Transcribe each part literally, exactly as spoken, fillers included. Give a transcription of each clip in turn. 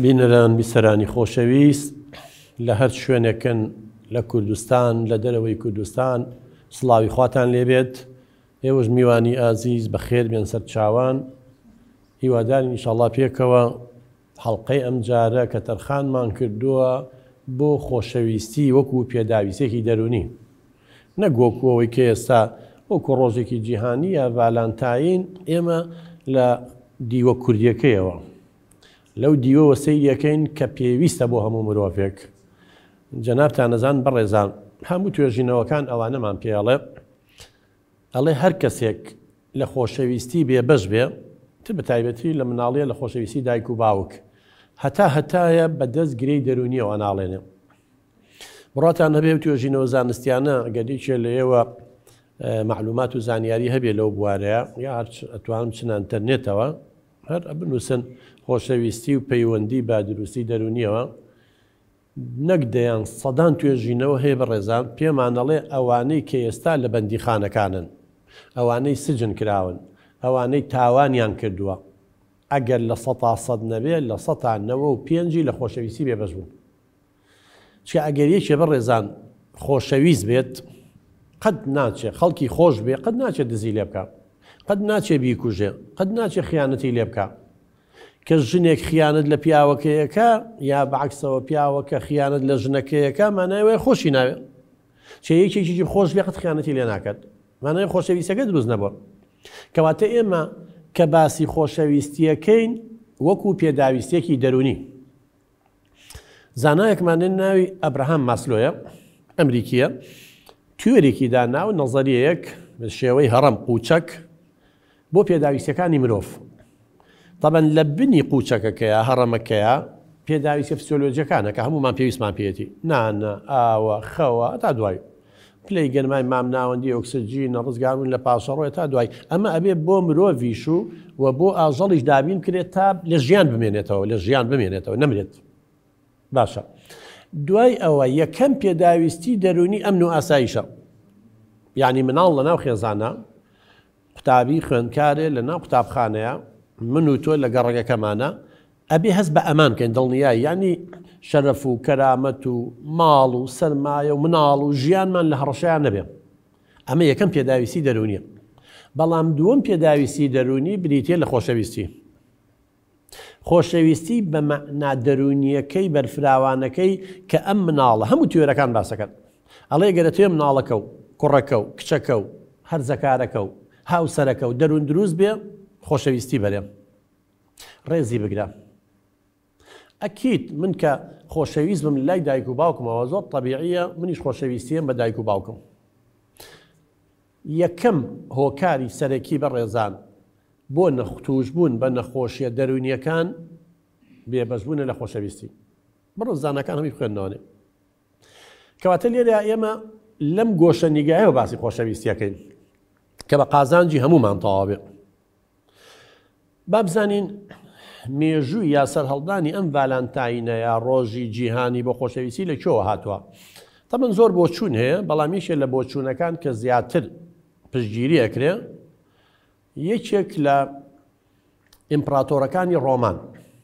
بینەران بیسەرانی خۆشەویست لە هەر شوێنێکن لە کوردستان لە دەرەوەی کوردستان سڵاوی خواتان لێبێت. ئێوەش میوانی ئازیز بەخێر بێن سەر چاوان. هیوادارین ئینشاڵڵا پێکەوە هەڵقەی ئەم جارە کە تەرخانمان کردووە بۆ خۆشەویستی وەکو پێداویستێکی دەرونی، نەک وەکو ئەوەی کە ئێستا وەکو ڕۆژێکی جیهانیە ڤالانتاین ئێمە لە دیوە کوردیەکەیەوە لەو دیوەوە سەیریەکەین کە پێویستە بۆ هەموو مرۆڤێک. جەنابتان نەزان بەڕێزان هەموو توێژینەوەکان ئەوانەمان پێڵێ ئەڵێ هەر کەسێک لە خۆشەویستی بێبەش بێ تر بە تایبەتی لە مناڵیە لە خۆشەویستی دایک و باوک هەتا هەتایە بەدەست گرەی دەرونیەوە ناڵێنێ. بڕاتان هەبێ توێژینەوە زانستیانە گەدیچێ لە ئێوە معلومات و زانیاری هەبێ لەو بوارەیە یا ئەتوانم چنە ئینتەرنێتەوە هەر بنووسن خۆشەویستی و پەیوەندی با دروستی دەرونیەوە، نەک دەیان سەدان توێژینەوە هەیە بەڕێزان پێمانەڵێ ئەوانەی کە ئێستا لە بەندیخانەکانن، ئەوانەی سجن کراون، ئەوانەی تاوانیان کردووە، ئەگەر لە سەتا سەد نەبێت لە سەتا نەوە و پێنجی لە خۆشەویستی بێبەش بوون. چکە ئەگەر یەکێ بەڕێزان خۆشەویست بێت قەت ناچێ خەڵکی خۆش بێ، قەت ناچێت دزی لێ بکە، قەت ناچێ بیکوژێ، قەت ناچێ خیانەتی لێ بکە. کە ژنێک خیانەت لە پیاوەکەیەکە یا بەعکسەوە پیاوەکە خیانەت لە ژنەکەیەکە مانایوێ خۆشی ناوێت. چێ یەکێکی خۆش بێ قەت خیانەتی لێ ناکات، مانای خۆشەویستەکە دروست نەبووە. کەواتە ئێمە کە باسی خۆشەویستیەکەین وەکو پێداویستێکی دەرونی. زانایەکمانێن ناوی ئەبراهام ماسلۆیە، ئەمریکیە، توێرێکی داناو نەزەریەیەک بە شێوەی هەڕەم قوچەک بۆ پێداویستەکانی مرۆڤ. طبعاً لە بنی قوچەکەکەیە هەڕەمەکەیە پێداویستە فسیۆلۆجیەکانە کە هەمومان پێویستمان پێێتی، نانە، ئاوە، خەوە تا دوای پلەی گەرمای مام ناوەندی ئۆکسجینە ڕزگاربوون لە پاشەڕۆی تا دوای. ئەمە ئەبێ بۆ مرۆڤیش و و بۆ ئاژەڵیش دابین کرێت تا لە ژیان بمێنێتەوە، لە ژیان بمێنێتەوە نەمرێت. باشە، دوای ئەوە یەکەم پێداویستی دەرونی ئەمن و ئاسایشە. یعنی مناڵ لە ناو خێزانە قوتابی خوێندکارێ لە ناو قوتابخانەیە، من و تۆ لە گەڕەکەکەمانە ئەبێ هەست بە ئەمان کەین، دڵنیایی یعنی شەرەف و کەرامەت و ماڵ و سەرمایە و مناڵ و ژیانمان لە هەڕەشەیان نەبێ. ئەمە یەکەم پێداویستی دەرونیە. بەڵام دووەم پێداویستی دەرونی بریتێ لە خۆشەویستی. خۆشەویستی بە مەعنا دەرونیەکەی بەرفراوانەکەی کە ئەم مناڵە هەموو توێرەکان باسەکەن. ئەڵێ گەرە توێ مناڵەکە و کوڕەکە و کچەکە و هەرزەکارەکە و هاوسەرەکە و دەرون دروست بێ خۆشەویستی بەرێم ڕێزی بگرە. ئەکیت من کە خۆشەویست بم لای دایک و باوکمەوە زۆر طەبیعیە منیش خۆشەویستیم بە دایک و باوکم. یەکەم هۆکاری سەرەکی بەڕێزان بۆ نەختوشبوون بە نەخۆشیە دەرونیەکان بێبەشبوونە لە خۆشەویستی. بەڕێزانەکان هەمی خوێندنەوەنێ. کەواتە لێرە ئێمە لەم گۆشە نیگایەوە باسی خۆشەویستیەکەین کە بە قازانجی هەمومان تەواو بێ. با بزانین مێژووی یا سەرهەڵدانی ئەم ڤالانتاینە یا ڕۆژی جیهانی بۆ خۆشەویستی لەکوێوە هاتووە. تەمەن زۆر بۆچوون هەیە، بەڵامیشە لە بۆچوونەکان کە زیاتر پشتگیری ئەکرێ یەکێک لە ئیمپراتۆرەکانی ڕۆمان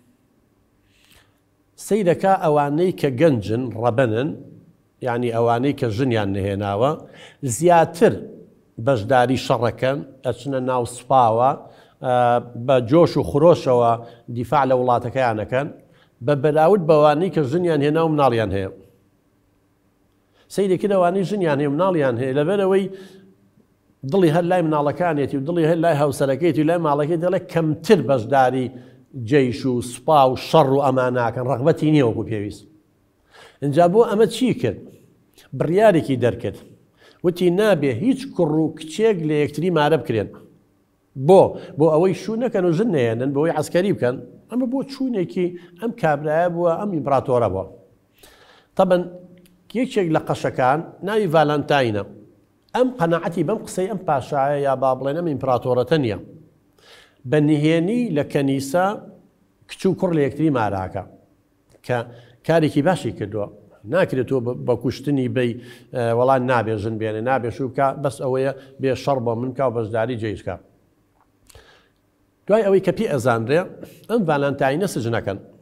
سەیرەکە ئەوانەی کە گەنجن ڕەبەنن، یعنی ئەوانەی کە ژنیان نهێناوە زیاتر بەشداری شەڕەکەن، ئەچنە ناو سوپاوە بە جۆش و خرۆشەوە دیفاع لە وڵاتەکەیانەکەن بە بەراورد بەوانەی کە ژنیان هێنا و مناڵیان هەیە. سەیرێکی ئەوانەی ژنیان هەیە و مناڵیان هەیە لەبەرەوەی دڵی هەر لای مناڵەکانێتی و دڵی هەر لای هاوسەرەکەیتی و لای ماڵەکەی دەڵێ کەمتر بەشداری جەیش و سوپا و شەڕ و ئەماناکەن، ڕەغبەتی نییە وەکو پێویست. اینجا بۆ ئەمە چی کرد؟ بڕیارێکی دەرکرد، وتی نابێ هیچ کوڕ و کچێک لە یەکتری مارە بکرێن. بۆ بۆ ئەوەی شوو نەکەن و ژن نێنن بۆەوەی عەسکەری بکەن. ئەمە بۆ چوونێکی ئەم کابرایە بووە، ئەم ئیمپراتۆرە بووە. طبعاً یەکێک لە قەشەکان ناوی ڤالانتاینە. ئەم قەناعەتی بەم قسەی ئەم پاشایە یا با بڵێن ئەم ئیمپراتۆرەتە نییە. بە نهێنی لە کەنیسا کچ و کوڕ لە یەکتری ماراکە کە کارێکی باشی کردووە. ناکرێت تۆ بە کوشتنی بەی وەڵان نابێ ژن بێنێ، نابێ شوو بکە، بەس ئەوەیە بێ شەڕ بۆ من کا و بەشداری جێیشکە. دوای ئەوەی کە پێ ئەزانرێ ئەم ڤالانتاینە سجنەکەن.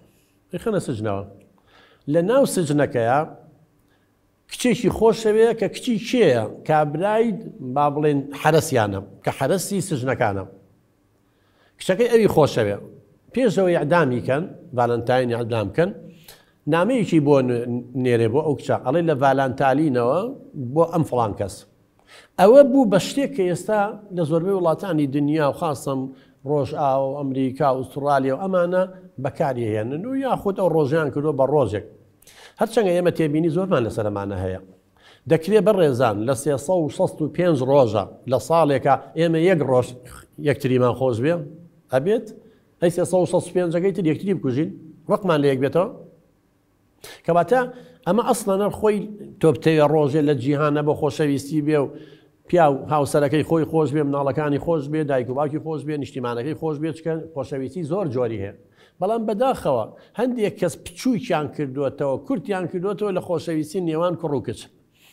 خەنە سجنەوە لە ناو سجنەکەیە کچێکی خۆشەوەیە کە کچی کێیە کابرای با بڵێن حرەسیانە کە حرەسی سجنەکانە کچەکەی ئەوی خۆشەوێ پێشەوەی ئەعدامیکەن ڤالەنتاینی ئەعدامکەن نامەیەکی بۆ نێرێ بۆ ئەو کچە ئەڵێ لە ڤالەنتالینەوە بۆ ئەم فڵان کەس ئەوە بوو بە شتێک کە ئێستا لە زۆربەی وڵاتانی دنیا و خاصم ڕۆژئا و ئەمریکا و ئوسترالیا و ئەمانە بەکاریهێنن و یاخود ئەو ڕۆژیان کردو بە ڕۆژێک هەرچەندە ئێمە تێبینی زۆرمان لەسەرمانە هەیە دەکرێت بەڕێزان لە سێسە و شەست و پێنج ڕۆژە لە ساڵێکە ئێمە یەک ڕۆژ یەکتریمان خۆش بێ ئەبێت ئەی سێسە و شەست و پێنجەکەی تر یەکتری بکوژین وەقمان لە یەک بێتەوە کەواتە ئەمە ئەسڵەنە خۆی تۆپتەیە ڕۆژێ لە جیهانە بە خۆشەویستی بێ و پیا و هاوسەرەکەی خۆی خۆش بێ مناڵەکانی خۆش بێ دایک و باوکی خۆش بێ نیشتیمانەکەی خۆش بێ چکە خۆشەویستی زۆر جۆری هەیە بەڵام بەداخەوە هەندێک کەس پچوویان کردوێتەوە کورتیان کردوێتەوە لە خۆشەویستی نێوان کوڕ و کچ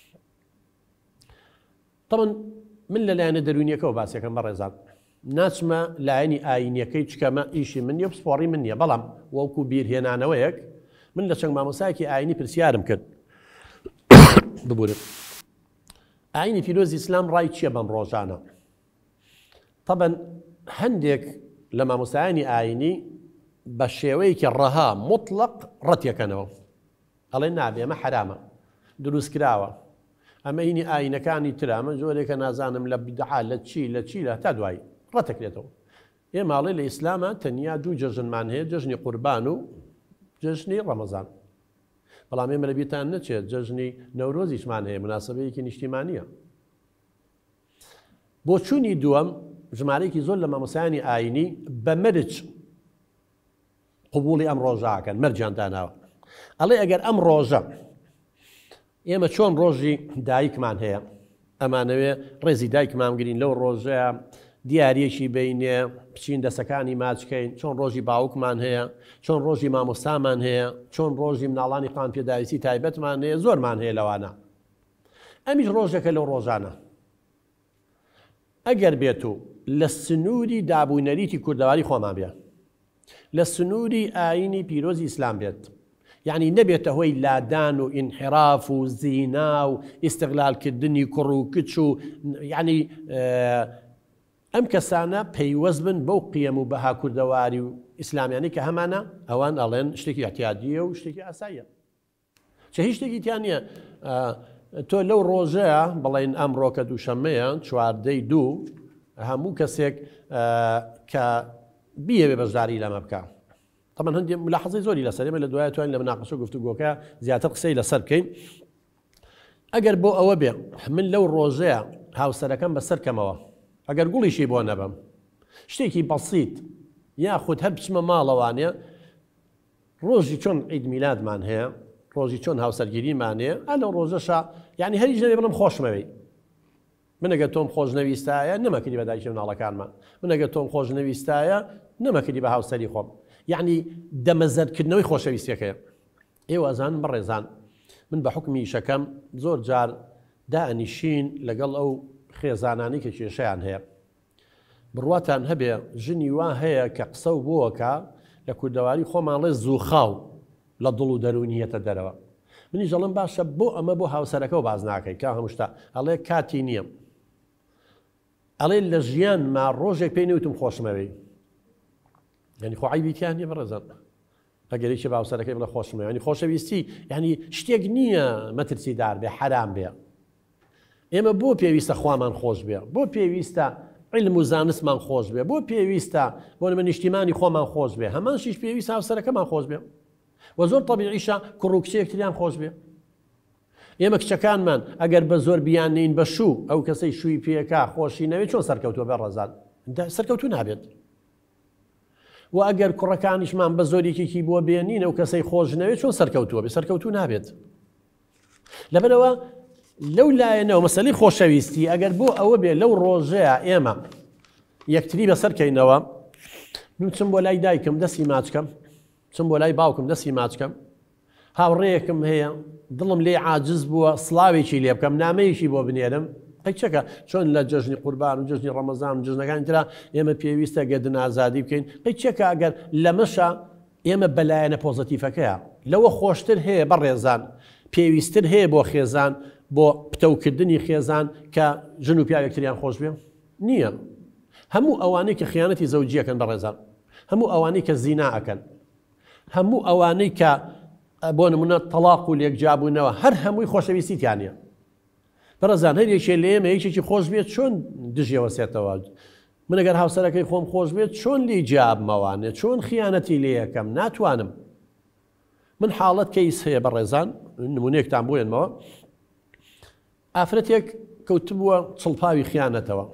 تەمەن من لەلایەنە دەرونیەکەەوە باسیەکەم بەڕێزان ناچمە لایەنی ئاینیەکەی چکەمە ئیشی من نیە پسپۆڕی من نییە بەڵام وەکو بیرهێنانەوەیەک من لە چەند مامۆسایەکی ئاینی پرسیارم کرد ببورم ئاینی پیرۆزی ئیسلام ڕای چییە بەم ڕۆژانە تەبەن هەندێک لە مامۆسایانی ئاینی بە شێوەیەکی ڕەها مطلق ڕەتیەکەنەوە ئەڵێ نابێ ئەمە حرامە دروست کراوە ئەمە هینی ئاینەکانی ترە ئەمە جۆرێکە نازانم لە بدعا لە چی لە چی لە تا دوایی ڕەتەکرێتەوە ئێماڵێ لە ئیسلامە تەنیا دوو جەژنمان هەیە جەژنی قوربان و جەژنی ڕەمەزان بەڵام ئێمە لە بیرتان نەچێت جەژنی نەورۆزیشمان هەیە مناسبەیەکی نیشتیمانیە بۆ چوونی دووەم ژمارەیەکی زۆر لە مامۆسایانی ئاینی بە مەرج قبوڵی ئەم ڕۆژاکەن مەرجیان داناوە ئەڵێ ئەگەر ئەم ڕۆژە ئێمە چۆن ڕۆژی دایکمان هەیە ئەمانەوێ ڕێزی دایکمان گرین لەو ڕۆژەیە دیارەکی بینێ بچین دەسەکانی ماچکەین چۆن ڕۆژی باوکمان هەیە چۆن ڕۆژی مامۆستامان هەیە چۆن ڕۆژی مناڵانی قان پێداویستی تایبەتمان هەیە زۆرمان هەیە لەوانە ئەمیش ڕۆژەکە لەو ڕۆژانە ئەگەر بێت و لە سنووری دابوونەریتی کوردەواری خۆمان بێ لە سنووری ئاینی پیرۆزی ئیسلام بێت یعنی نەبێتە هۆی لادان و ئینحراف و زینا و ئیستیغلالکردنی کوڕ و کچ و یعنی ئەم کەسانە پەیوەست بن بەو قیەم و بەها کوردەواری و ئیسلامیانی کە هەمانە ئەوان ئەڵێن شتێکی احتیاجیە و شتێکی ئاساییە چه هیچ شتێکی تیان نییە تۆ لەو ڕۆژەیە بڵێن ئەمڕۆکە دووشەمەیە چواردەی دوو هەموو کەسێک کە بیەوێ بەشداری لەمە بکە تەمەن هەندێک ملاحەزەی زۆری لەسەر ئێمە لە دوایە توانین لە مناقەشە و گفتوگۆکە زیاتر قسەی لەسەر بکەین ئەگەر بۆ ئەوە بێ من لەو ڕۆژەیە هاوسەرەکەم بەسەر کەمەوە ئەگەر گوڵیشی بۆ نەبم شتێکی بەسیط یاخود هەر بچمە ماڵەوانێ ڕۆژی چۆن عید میلادمان هەیە ڕۆژی چۆن هاوسەرگیریمان هەیە ئە لەو ڕۆژەشە یعنی هەریش نەبێ بڵم خۆشمەوەی من ئەگەر تۆم خۆش نەویستایە نەمەکردی بە دایکی مناڵەکانمان من ئەگەر تۆم خۆش نەویستایە نەمەکردی بە هاوسەری خۆم یعنی دەمەزەرکردنەوەی خۆشەویستیەکەیە ئێوە ئەزانن بەڕێزان من بە حکمی شەکەم زۆر جار دائنیشین لەگەڵ ئەو خێزانانی کە کێشەیان هەیە بڕواتان هەبێ ژنی وا هەیە کە قسە و بۆوەکە لە کوردەواری خۆماڵێ زووخاو لە دڵ و دەرونیەتە دەرەوە منی ژەڵم باشە بۆ ئەمە بۆ هاوسەرەکە و باز ناکەی کا هەمووشتا ئەڵێ کاتی نییە ئەڵێ لە ژیان ما ڕۆژێک پێی نەوتم خۆشمەوەی یعنی خۆ عیبیتیان نیە بەڕێزان ئەگەریکی باوسەرەکەی بڵێ خۆشمەوە ینی خۆشەویستی یعنی شتێک نییە مەترسیدار بێ حرام بێ ئێمە بۆ پێویستە خوامان خۆش بێ بۆ پێویستە علم و زانستمان خۆش بێ بۆ پێویستە بۆ نمە نیشتیمانی خۆمان خۆش بێ هەمان شیش پێویستە هاوسەرەکەمان خۆش بێ و زۆر طەبیعیشە کوڕ و کچەیەکتریان خۆش بێ ئێمە کچەکانمان ئەگەر بە زۆر بیانین بە شوو ئەو کەسەی شووی پێکا خۆشی نەوێت چۆن سەرکەوتووە بێ ڕەزان سەرکەوتوو نابێت و ئەگەر کوڕەکانیشمان بە زۆرێکێکی بۆ بێنین ئەو کەسەی خۆش نەوێت چۆن سەرکەوتووە بێ سەرکەوتوو نابێت لەبەرەوە لەو لایەنەوە مەسەلەی خۆشەویستی ئەگەر بۆ ئەوە بێ لەو ڕۆژەیە ئێمە یەکتری بەسەرکەینەوە من چم بۆ لای دایکم دەستی ماچکەم چم بۆ لای باوکم دەستی ماچکەم هاوڕێیەکم هەیە دڵم لێ عاجز بووە سڵاوێکی لێ بکەم نامەیەکی بۆ بنێرم قەی چەکە چۆن لە جەژنی قوربان و جەژنی ڕەمەزان و جژنەکانی ترا ئێمە پێویستە گەدن ئازادی بکەین قەی چەکە ئەگەر لەمەشە ئێمە بەلایەنە پۆزتیفەکەیە لەوە خۆشتر هەیە بەڕێزان پێویستتر هەیە بۆ خێزان بۆ پتەوکردنی خێزان کە ژن و پیا یەکتریان خۆش بێ نییە هەموو ئەوانەی کە خیانەتی زەوجیەکەن بەڕێزان هەموو ئەوانەی کە زینا ئەکەن هەموو ئەوانەی کە بۆ نمونە تەلاق و لێکجابوونەوە هەر هەمووی خۆشەویستیتیانە بەڕێزان هەرێکێ لە ئێمە یەکێکی خۆش بێت چۆن دژیەوە سێتەوە من ئەگەر هاوسەرەکەی خۆم خۆش بێت چۆن لی جیابمەوانێ چۆن خیانەتی لێ یەکەم ناتوانم من حاڵەت کەیس هەیە بەڕێزان نمونەیەکتان بۆێنمەوە ئافرەتێک کەوتبووە چڵپاوی خیانەتەوە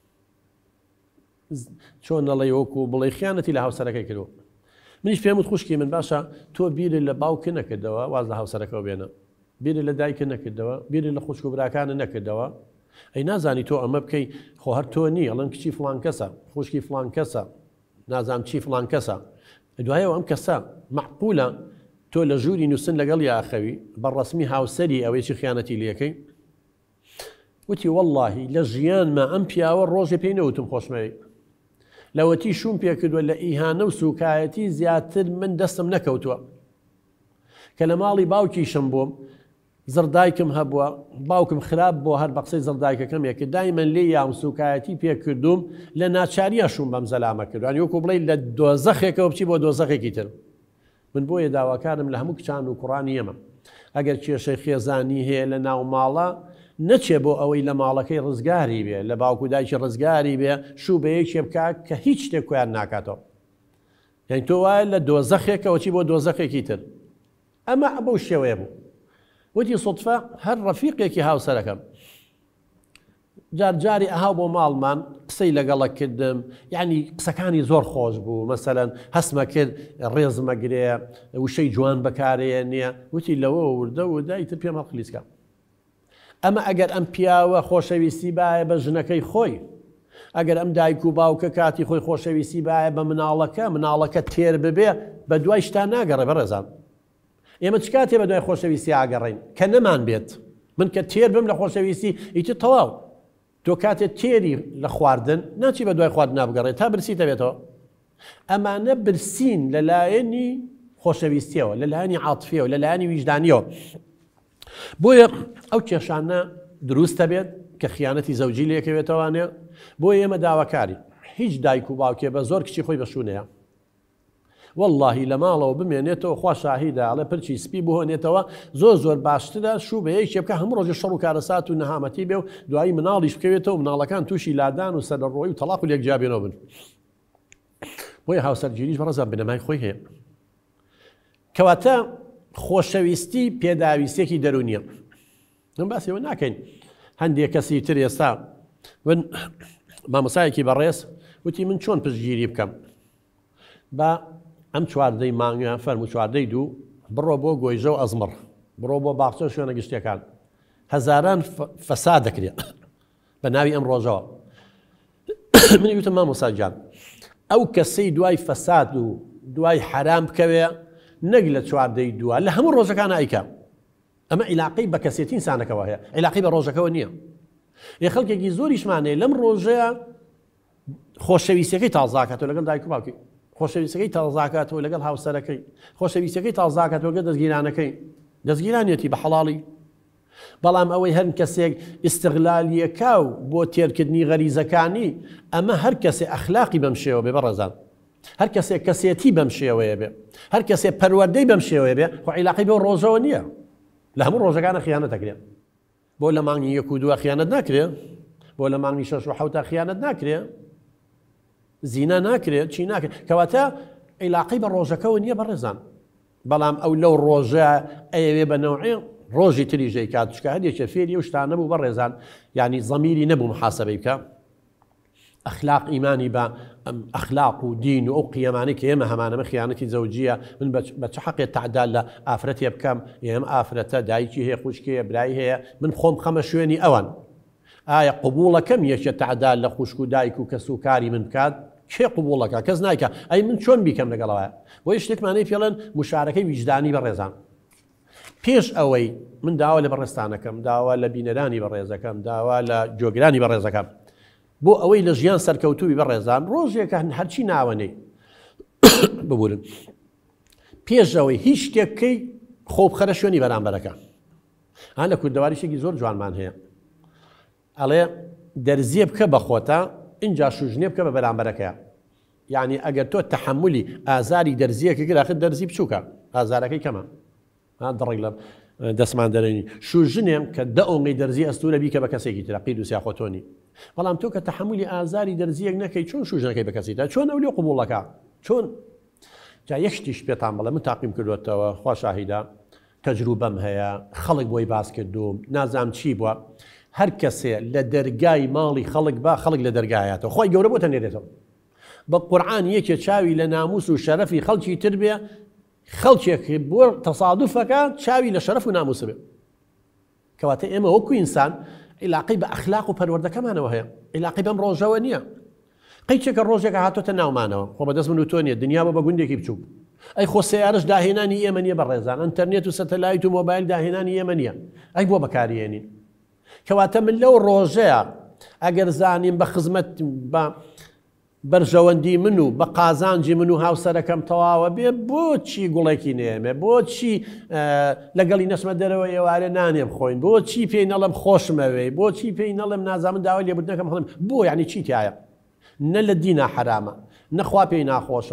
چۆن نەڵێ وەکو بڵێ خیانەتی لە هاوسەرەکەی کردو منیش پێم وت خوشکی من باشە تۆ بیرت لە باوکە نەکردەوە واز لە هاوسەرەکەەوە بێنە بیرت لە دایکە نەکردەوە بیرت لە خوشک و براکانە نەکردەوە ئەی نازانی تۆ ئەمە بکەی خۆ هەر تۆ نی ئەڵەن کچی فڵان کەسە خوشکی فڵان کەسە نازام چی فڵان کەسە دوایەوە ئەم کەسە معقولە تۆ لە ژووری نووسن لەگەڵ یاخەوی بەڕەسمی هاوسەری ئەوەیکی خیانەتی لەکەی وتی واللهی لە ژیانمە ئەم پیاوە ڕۆژێ پێی نەوتم خۆشمەوەی لەوەتی شوم پێکردووە لە ئیهانە و سوکایەتی زیاتر من دەستم نەکەوتووە کە لە ماڵی باوکیشم بووم زردایکم هەبووە باوکم خراپ بۆ هەر بە قسەی زردایکەکەم یەکە دایمەن لێ یام سوکایەتی پێکردوم لە ناچاریە شوم بەم زەلامە کردوان یۆکو بڵێ لە دۆزەخێکەوە بچی بۆ دۆزەخێکی تر من بۆیە داواکارم لە هەموو کچان و کوڕانی ئێمە ئەگەر کێشەی خێزانی هەیە لە ناو ماڵە نەچێ بۆ ئەوەی لە ماڵەکەی ڕزگاری بێ لە باوکو دایکی ڕزگاری بێ شوو بە یەکێ بکە کە هیچ شتێک کویان ناکاتەوە یعنی تۆ وایە لە دۆزەخێکەوە چی بۆ دۆزەخێکی تر ئەمە بەو شێوەیە بوو وتی سوتفە هەر ڕەفیقێکی هاوسەرەکەم جارجاری ئەها بۆ ماڵمان قسەی لەگەڵە کردم یعنی قسەکانی زۆر خۆش بوو مەسەلەن هەستمە کرد ڕێزمەگرێ وشەی جوان بەکارەیە نییە وتی لەوە وردە و دایتر پێم هەڵقلیسکە ئەمە ئەگەر ئەم پیاوە خۆشەویستی باە بە ژنەکەی خۆی ئەگەر ئەم دایک و باوکە کاتی خۆی خۆشەویستی باە بە مناڵەکە مناڵەکە تێر ببێ بە دوای شتا ناگەڕێ بەڕێزان ئێمە چ کاتێ بە دوای خۆشەویستی ئاگەڕین کە نەمان بێت من کە تێر بم لە خۆشەویستی ئیتر تەواو تۆ کاتێت تێری لە خواردن ناچی بە دوای خواردن نابگەڕێت تا برسیتە بێتەوە ئەمانە برسین لەلایەنی خۆشەویستیەوە لەلایەنی عاتفیەوە لەلایەنی ویجدانیەوە بۆیە ئەو کێشانە دروستە بێت کە خیانەتی زەوجی لێکەوێتەوانێ بۆیە ئێمە داواکاری هیچ دایک و باوکێ بە زۆر کچی خۆی بەشوونەیە واللهی لە ماڵەوە بمێنێتەوە خوا شاهیدا ئەڵێ پرچی سپی بهۆنێتەوە زۆر زۆر باشترە شوو بە یەکێ بکە هەموو ڕۆژێ شەڕ و کارەسات و نەهامەتی بێ و دوایی مناڵیش بکەوێتەوە مناڵەکان تووشی لادان و سەرڕۆی و تەلاق و لێکجابێنەوە بن بۆیە هاوسەرگیریش بەڕێزان بنەمای خۆی هەیە کەواتە خۆشەویستی پێداویستێکی دەرونیە من باسیەوە ناکەین هەندێک کەسی تر ئێستا من مامۆسایەکی بەڕێز وتی من چۆن پشتگیری بکەم بە ئەم چواردەی مانگە فەرمو چواردەی دوو بڕۆ بۆ گۆیژە و ئەزمڕ بڕۆ بۆ باخچە شوێنە گشتەکان هەزاران فەساد دەکرێت بە ناوی ئەم ڕۆژەوە منی وتم مامۆسا گیان ئەو کەسەی دوای فەساد و دوای حرام بکەوێ نەک لە چواردەی دووە لە هەموو ڕۆژەکان ئایکە ئەمە عیلاقەی بە کەسێتی ئینسانەکەەوە هەیە عیلاقی بە ڕۆژەکەەوە نییە یە خەڵکێکی زۆریشمانەیە لەم ڕۆژەیە خۆشەویستەکەی تازاکاتەوە لەگەڵ دایک و باوکی خۆشەویستەکەی تازاکاتەوە لەگەڵ هاوسەرەکەی خۆشەویستەکەی تازاکاتەوە لەگەڵ دەستگیرانەکەی دەستگیرانێتی بە حەڵاڵی بەڵام ئەوەی هەر کەسێک ئیستیغلالیەکە و بۆ تێرکردنی غەریزەکانی ئەمە هەر کەسێ ئەخلاقی بەم شێوە بێ بەڕێزان هەر کەسێک کەسێتی بەم شێوەیە بێ هەر کەسێک پەروەردەی بەم شێوەیە بێ خۆ عیلاقی بۆ ڕۆژەوە نییە لە هەموو ڕۆژەکانە خیانەت دەکرێت بۆ لە مانگی یەک و دووە خیانەت ناکرێت بۆ لە مانگی شەش و حەوتا خیانەت ناکرێت زینا ناکرێت چی ناکرێت کەواتە عیلاقی بە ڕۆژەکەەوە نییە بەڕێزان بەڵام ئەو لەو ڕۆژە ئەوێ بە نەوعی ڕۆژی تریژەی کات چکە هەندێکە فێری و شتان نەبوو بەڕێزان یعنی زەمیری نەبوو محاسەبەی بکە ئەخلاق ئیمانی بە ئەخلاق و دین و ئەو قیەمانەی کە ئێمە هەمانەمە خیانەتی زەوجیە من بە چ حەقێک تعدال لە ئافرەتێ بکەم ئێمە ئافرەتە دایکی هەیە خوشکەیە برای هەیە من خۆم خەمە شوێنی ئەوان ئایا قبوڵەکەم یەکێ تعدال لە خوشک و دایک و کەس و کاری من بکات کێ قبوڵەکە کەس نایکە ئەی من چۆن بیکەم لەگەڵەوە بۆی شتێکمانەی پێڵێن مشارەکەی ویجدانی بەڕێزان پێش ئەوەی من داوا لە بەڕێستانەکەم داوا لە بینەرانی بەڕێزەکەم داوا لە جۆگرانی بەڕێزەکەم بۆ ئەوەی لە ژیان سەرکەوتووی بەڕێزان ڕۆژێکە هەرچی ناوەنەی ببورن پێشەوەی هیچ شتێککەی خۆ بخەرە شوێنی بەرامبەرەکە. هەن لە کوردەواریشێکی زۆر جوانمان هەیە، ئەڵێ دەرزیە بکە بە خۆتە، اینجا شوژنێ بکە بە بەرامبەرەکەیە. یعنی ئەگەر تۆ تەحملی ئازاری دەرزیەکە گراخت دەرزی بچووکە، ئازارەکەی کەمە. دڕێک لە دەستمان دەرێنی شوژنێم کە دە ئۆنگەی دەرزی ئەستورە بیکە بە کەسێکی ترە قید و سیاخۆتۆنی. بەڵام تۆ کە تەحملی ئازاری دەرزیەک نەکەی چۆن شوژنەکەی بە کەسی تا چۆن ئەو لێ قبوڵەکە چۆن؟ جا یەک شتیش پێتان بڵێ من تاقیم کردوێتەوە، خوا شاهیدا تەجروبەم هەیە، خەڵک بۆی باس کردوم، نازام چی بووە، هەر کەسێ لە دەرگای ماڵی خەڵک با خەڵک لە دەرگایەتەوە خۆی گەورە بۆتە نێرێتەوە. بە قورعان یەکێ چاوی لە ناموس و شەرەفی خەڵکی تر بێ، خەڵکێک بۆ تەسادوفەکە چاوی لە شەرەف و ناموس بێ. کەواتە ئێمە وەکو ئینسان عیلاقەی بە ئەخلاق و پەروەردەکەمانەوە هەیە، عیلاقەی بەم ڕۆژەوە نییە. قەیچێکە ڕۆژێکە هاتۆتە ناومانەوە، خۆ بەدەست من و تۆ نیە، دنیا بە بە گوندێکی بچوو. ئەی خۆ سیارەش داهێنانی ئێمە نیە بەڕێزان، ئەنتەرنێت و سەتەلایت و مۆبایل داهێنانی ئێمە نییە، ئەی بۆ بەکارهێنین. کەواتە من لەو ڕۆژەیە ئەگەر زانیم بە خزمەت بە بەرژەوەندی من و بە قازانجی من و هاوسەرەکەم تەواوە بێ، بۆچی گوڵێکی نێمێ، بۆچی لەگەڵی نەچمە دەرەوە ئێوارە نانێ بخۆین، بۆچی پێی نەڵم خۆشمەوەی، بۆچی پێی نەڵم نازانم داوای لێبوردنەکەم هەڵم، بۆ یعنی چی تایە؟ نە لە دینە حرامە، نەخوا پێی ناخۆشە.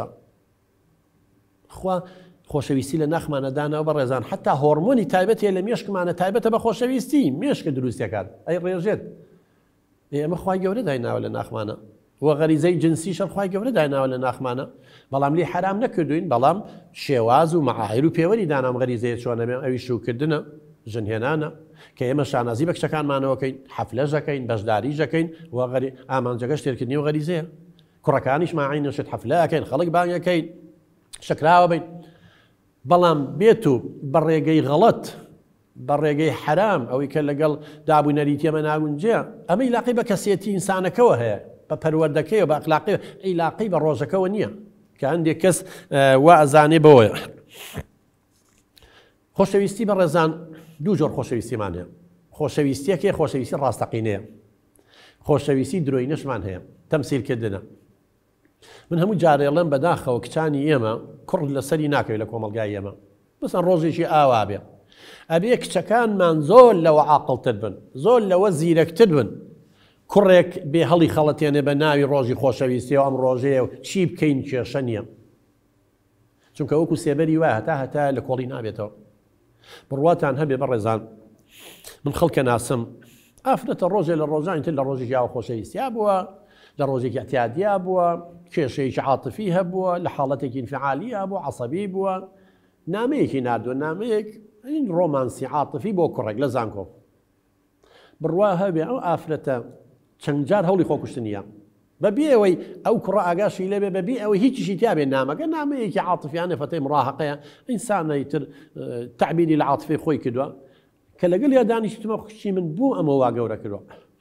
خوا خۆشەویستی لە ناخمانەدانەوە بە ڕێزان، حتا هۆرمۆنی تایبەتێ لە مێشکمانە تایبەتە بە خۆشەویستی، مێشکە دروستەکات، ئەی ڕێژێت. ئێمە خوای گەورە دایناوە لە ناخمانە، وە غەریزەی جنسی شەر خوای گەورە دایناوە لە ناخمانە، بەڵام لێ حرام نەکردوین، بەڵام شێواز و مەعایر و پێوەری دانام غەریزەیە چۆنە بێ، ئەوی شوکردنە ژنهێنانە کە ئێمە شانازی بە کچەکانمانەوەکەین، حەفلەژەکەین، بەشداریژەکەین، وە ئامانجەکە شتێرکردنی و غەریزەیە. کوڕەکانیش ماعین نوێشت حەفلەکەین، خەڵک بانگەکەین، شکراوە بین. بەڵام بێت و بە ڕێگەی غەڵەت، بە ڕێگەی حرام، ئەوەی کە لەگەڵ دابوونەریتی ئەمە ناگونجێ، ئەمە عیلاقەی بە کەسێتی ئینسانەکەەوە هەیە، بە پەروەردەکەی و بە ئەخلاقی، عیلاقەی بە ڕۆژەکەەوە نییە کە هەندێک کەس وا ئەزانێ بەوەیە. خۆشەویستی بە ڕێزان دوو جۆر خۆشەویستیمان هەیە. خۆشەویستیەکێ خۆشەویستی ڕاستەقینەیە، خۆشەویستی درۆینەشمان هەیە، تەمسیلکردنە. من هەموو جارێڵم بەداخەوە کچانی ئێمە کوڕ لەسەری ناکەوێت لە کۆمەلگای ئێمە، بەسەن ڕۆژێکی ئاوا بێ، ئەبێ کچەکانمان زۆر لەوە عاقڵتر بن، زۆر لەوە زیرەکتر بن. کوڕێک بێ هەڵی خەڵەتێنێ بە ناوی ڕۆژی خۆشەویستیەوە ئەم ڕۆژەیە و چی بکەین کێشە نییە، چونکە وەکو سێبەری وایە هەتا هەتا لە کۆڵی نابێتەوە. بڕواتان هەبێ بەڕێزان، من خەڵکە ناسم ئافرەتە ڕۆژێ لە ڕۆژانی تر لە ڕۆژێکی ئاوا خۆشەویستیا بووە، لە ڕۆژێکی ئەتیادیا بووە، کێشەیەکی عاتفی هەبووە، لە حاڵەتێکی انفعالیە بووە، عەسەبی بووە، نامەیەکی ناردووە، نامەیەک این ڕۆمانسی عاتفی بۆ کوڕێک لە زانکۆ. بڕوا هەبێ ئەو ئافرەتە چەند جار هەوڵی خۆکوشتنیە، بەبێ ئەوەی ئەو کوڕە ئاگاشی لێبێ، بەبێ ئەوەی هیچیشی تیابێ نامەکە، نامەیەکی عاتفیانە فەتەی مڕاهەقەیە، ئینسانەی تر تعبیری لە عاتفی خۆی کردووە کە لەگەڵ یا دانیشتمە خوشتی من بوو ئەمە وا گەورە کردووە.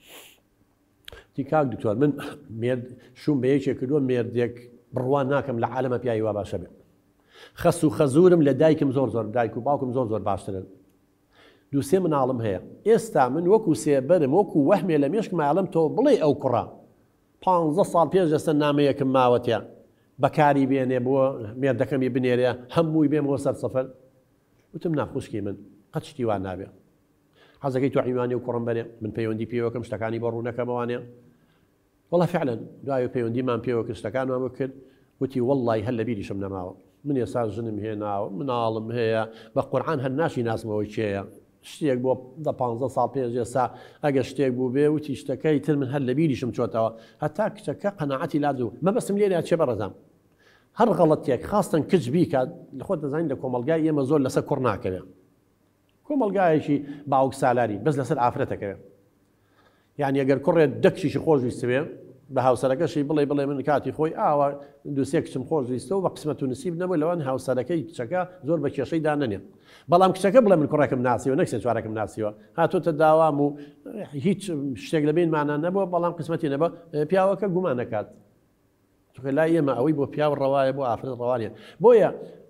تی کاک دکتۆر من شوم بە یەکێک کردووە، مێردێک بڕوان ناکەم لە عالەمە پیاوی وا باشە بێ. خەس و خەزورم لە دایکم زۆر زۆر، دایک و باوکم زۆر زۆر باشترن. دووسێ مناڵم هەیە، ئێستا من وەکو سێبەرم، وەکو وەهمێ لە مێشکم ئاڵم تۆ بڵێ ئەو کوڕە پانزە ساڵ پێش دەستە نامەیەکم ماوەتیان بەکاری بێنێ بۆ مێردەکەمی بنێرێ، هەمووی بێمەوە سەر سەفەر. وتم ناخوشکی من قەت شتی وان نابێ، حەزەکەی تۆ عیوانی و کوڕم بەرێ، من پەیوەندی پێوەکەم شتەکانی بە ڕوونەکەمەوانێ. وەڵا فعلا دوای پەیوەندیمان پێوە کرد، شتەکانمان کرد، وتی وەڵڵی هەر لە بیریشم نەماوە، من ێستا ژنم هێناوە، مناڵم هەیە، بە قورعان هەر ناشی ناسمەوەی چێیە، شتێک بۆ دە پانزە ساڵ پێش ئێستا ئەگەر شتێک بوو بێ، وتی شتەکەی تر من هەر لە بیریشم چۆتەوە، هەتا کچەکە قەناعەتی لادوو. مەبەستم لێرە چێ بەڕێزام، هەر غەڵەتێک خاستن کچ بیکات، لە خۆت دەزانین لە کۆمەلگای ئێمە زۆر لەسەر کوڕ ناکەوێ، کۆمەلگایەکی باوک سالاری بەس لەسەر ئافرەتەکەوێ. یعنی ئەگەر کوڕێت دەکشیشی خۆشویستوێ بە هاوسەرەکەشی بڵێ بڵێ من کاتی خۆی ئاوا دووسێ کچم خۆشویستەوە بە قسمەت و نسیب نەبوو، لەوان هاوسەرەکەی کچەکە زۆر بە کێشەی دانەنێ. بەڵام کچەکە بڵێ من کوڕێکم ناسیوە، نەکسێ چوارەکەم ناسیوە، هاتۆتە داوام و هیچ شتێک لە بینمانە نەبووە، بەڵام قسمەتی نەبە، پیاوەکە گومان نەکات، چونکە لای ئێمە ئەوەی بۆ پیاو ڕەوایە، بۆ ئافرەت ڕەوانیە. بۆیە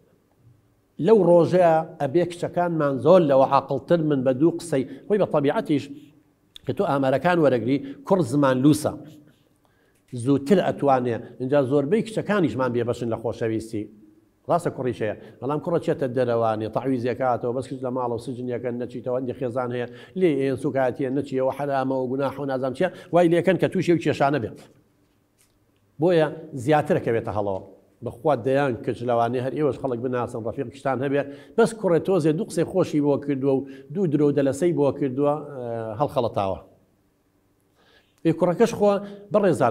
لەو ڕۆژەیە ئەبێ کچەکانمان زۆر لەوە عاقڵتر من بە دوو قسەی خۆی بە تەبیعەتیش کە تۆ ئامارەکان وەرەگری، کوڕ زمان لووسە، زووتر ئەتوانێ، اینجا زۆربەی کچەکانیشمان بێبەشن لە خۆشەویستی. ڕاستە کوڕیشەیە بەڵام کوڕە چێتە دەرەوانێ تەعویزیەکاتەوە بەس کرد لە ماڵە و سجنیەکە نەچیتەوە هەندێک خێزان هەیە لێ ئێن سوکاتیە نەچیەوە حرامە و گوناح و نازام چیە وای لێکەن کە تووشی و کێشانە بێت بۆیە زیاترەکەوێتە هەڵەوە بەخوا دەیان کچ لەوانێ هەر ئێوەش خەڵک بناسن ڕەفیق کشتان هەبێت بەس کوڕێ تۆزێ دوو قسەی خۆشی بۆ کردووە و دوو درۆ دەلەسەی بۆ کردووە هەڵخەڵەتاوە ئێ کوڕەکەش خۆ بەڕێزان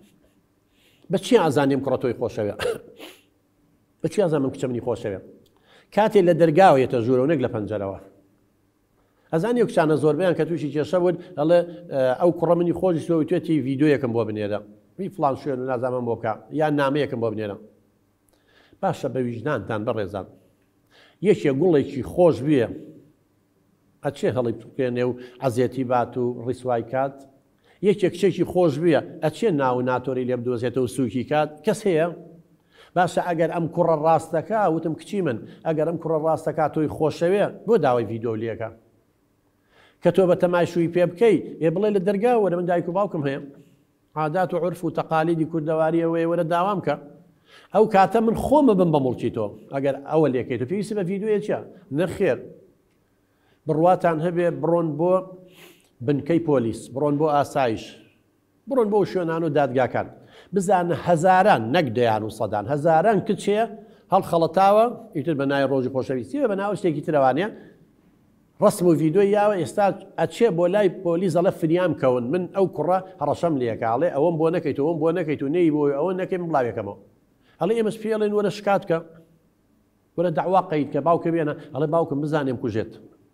بەچی ئازانیم کوڕە تۆی خۆشەوێ بەچی ئازانم کچە منی خۆشەوێ کاتێ لە دەرگاوێتە ژوورە و نەک لە پەنجەرەوە ئەزانی و کچانە زۆربیان کە تووشی کێشە بوون ئەڵێ ئەو کوڕە منی خۆشی سۆی توێتی ڤیدۆیەکەم بۆ بنێرە وی فڵان شوێن و نازانم بۆ بکە یان نامەیەکم بۆ بنێرە باشە بە ویژدانتان بەڕێزان یەکێ گوڵێکی خۆش بێ ئەچێ هەڵی بکێنێ و عەزیەتی بات و ڕیسوای کات یەکێک کچێکی خۆش بێ ئەچێ ناو ناتۆری لێ بدۆزێتەوە و سووکی کات کەس هەیە باشە ئەگەر ئەم کوڕە ڕاستەکە وتم کچی من ئەگەر ئەم کوڕە ڕاستەکە تۆی خۆشەوێ بۆ داوای ڤیدۆ لێکە کە تۆ بە تەماشوی پێ بکەی ێ بڵێ لە دەرگا وەرە من دایک و باوکم هەیە عادات و عرف و تەقالیدی کوردەواریەوەی وەرە داوام کە ئەو کاتە من خۆمە بم بە مڵکی تۆ ئەگەر ئەوە لێکەیت و پێویستی بە ڤیدۆیە چیە نەخێر بڕواتان هەبێ بڕۆن بۆ بنکەی پۆلیس بڕۆن بۆ ئاسایش بڕۆن بۆ شوێنان و دادگاکان بزانە هەزاران نەک دەیان و سەدان هەزاران کچێ هەڵخەڵەتاوە ئیتر بە نای ڕۆژی خۆشەویستی بە ناو شتێکی ترەوانێ ڕسم و ڤیدۆی یاوە ئێستا ئەچێ بۆ لای پۆلیس ئەڵێ فریام کەون من ئەو کوڕە هەڕەشەم لێکاڵێ ئەوەم بۆ نەکەیت ئەوەم بۆ نەکەیت و نەی بۆی ئەوە نەکەی من بڵاوێکەمەوە ئەڵێ ئێمەش پێڵێن وەرە شکات کە وەرە دەعوا قەید کە باوکە بێنە ئەڵێ باوکم بزانێم کوژێت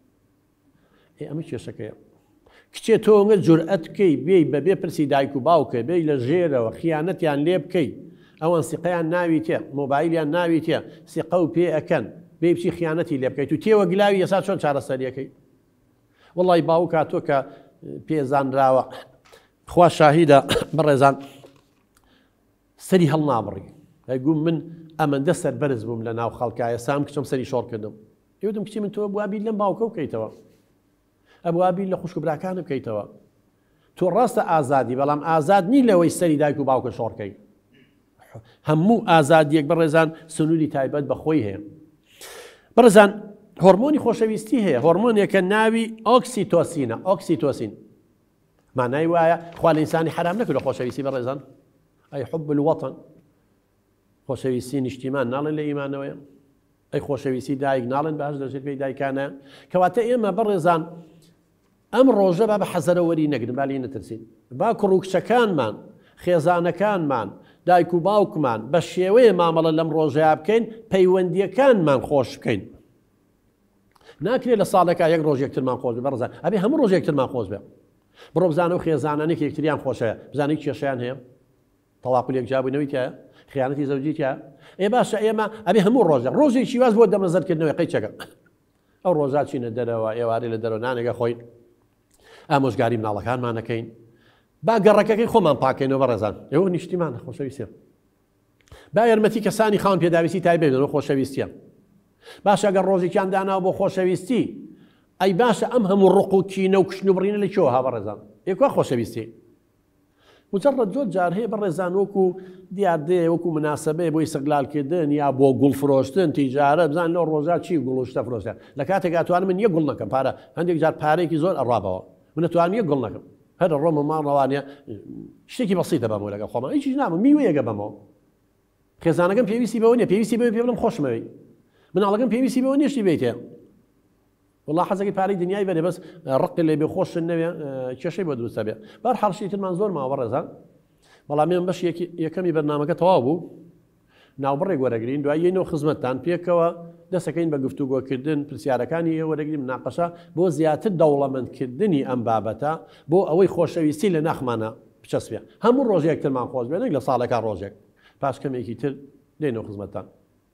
ئێ ئەمە کێشەکەیە کچێ تۆ ئەنگە جورئەت بکەی بێی بەبێ پرسی دایک و باوکە بێی لە ژێرەوە خیانەتیان لێ بکەی ئەوەن سیقەیان ناوی تێ مۆبایلیان ناوی تێ سیقە و پێ ئەکەن بێ بچی خیانەتی لێ بکەیت و تێوە گلاوی ئێستا چۆن چارەسەریەکەی وەڵی باوکە تۆ کە پێزانراوە خوا شاهیدە بەڕێزان سەری هەڵ نابڕی ئەیگوم من ئەمەندە سەربەرز بووم لە ناو خەڵکایە سام کچم سەری شۆڕ کردم یوتم کچی من تۆ بوابی لەم باوکە بکەیتەوە ئەبوابی لە خوشک و براکان بکەیتەوە تۆ ڕاستە ئازادی بەڵام ئازاد نی لەوەی سەری دایک و باوکە شۆڕکەی هەموو ئازادیەک بەڕێزان سنووری تایبەت بە خۆی هەیە بەڕێزان هۆرمۆنی خۆشەویستی هەیە هۆرمۆنێکە ناوی ئۆکسیتۆسینە ئۆکسیتۆسین مانای وایە خوا لە ئینسانی حرام نەکرد لە خۆشەویستی بەڕێزان ئەی حب الوەطن خۆشەویستی نیشتیمان ناڵێن لە ئیمانەوەیە ئەی خۆشەویستی دایک ناڵێن باش دەژێت پێی دایکانە کەواتە ئێمە بەڕێزان ئەم ڕۆژە با بە حەزەرەوەری نەگرن با لێ نەترسین با کوڕ و کچەکانمان خێزانەکانمان دایک و باوکمان بە شێوەیە مامەڵە لەم ڕۆژەیە بکەین پەیوەندیەکانمان خۆش بکەین ناکرێت لە ساڵێکا یەک ڕۆژ یەکترمان خۆش بێ بەڕێزان ئەبێ هەموو ڕۆژ یەکترمان خۆش بێ بڕۆ بزانە و خێزانانێک یەکتریان خۆشەیە بزانێت کێشەیان هەیە تەواقول یەکجابوونەوەی تایە خیانەتی زەوجی تایە ئێ باشە ئێمە ئەبێ هەموو ڕۆژە ڕۆژێکی واز بۆ دەمەزەرکردنەوەی قەیچەکە ئەو ڕۆژات چینە دەرەوە ئێوارێ لە دەرەوە نانێگە خۆین ئامۆژگاری مناڵەکانمانەکەین با گەڕەکەکەی خۆمان پاکەینەوە بەڕێزان ئێوە نیشتیمانە خۆشەویستیە با یارمەتی کەسانی خاوەن پێداویستی تایبێتەوە خۆشەویستیە باشە ئەگەر ڕۆژێکیان داناوە بۆ خۆشەویستی ئەی باشە ئەم هەموو ڕق و کینە و کشن و بڕینە لەکوێوە ها بەڕێزان یەکوا خۆشەویستی مجرد زۆر جار هەیە بەڕێزان وەکو دیاردەیە وەکو مناسبەیە بۆی سەگلالکردن یا بۆ گوڵ فرۆشتن تیجارە بزان لەو ڕۆژات چی گوڵ و شتە فرۆشتە لە کاتێکا توانم من یەک گوڵ نەکەم پارە هەندێک جار پارێکی زۆر ئەڕابەوە من نەتوانم یەک گوڵ نەکەم هەر ڕۆمە ماڵەوانە شتێکی بەسیتە بەمەوە لەگەڵ خۆمان هیچ نامە میوەیەگە بەمەوە خێزانەکەم پێویستی بەوە نیە پێویستی بەوەی پێ بڵم خۆشمەوەی مناڵەکەم پێویستی بەوە نیشتی بێتێ والله حەزەکەی پارەی دنیای بەرێ بەس ڕقی لێ بێ خۆشن نەوێ کێشەی بۆ دروستە بێ بەر حەڵشی ترمان زۆر ماوە بەڕێزان بەڵام ئێمە بەش یەکەمی بەرنامەکە تەواو بوو ناوبڕێک وەرەگرین دوای یەنەوە خزمەتتان پێکەوە دەسەکەین بە گفتوگۆکردن پرسیارەکانی ئێوە وەرەگرین مناقەشە بۆ زیاتر دەوڵەمەندکردنی ئەم بابەتە بۆ ئەوەی خۆشەویستی لە ناخمانە بچەسبێ هەموو ڕۆژێکترمان خۆش بێ نەک لە ساڵێکا ڕۆژێک پاش کەمێکی تر دێنەوە خزمەتتان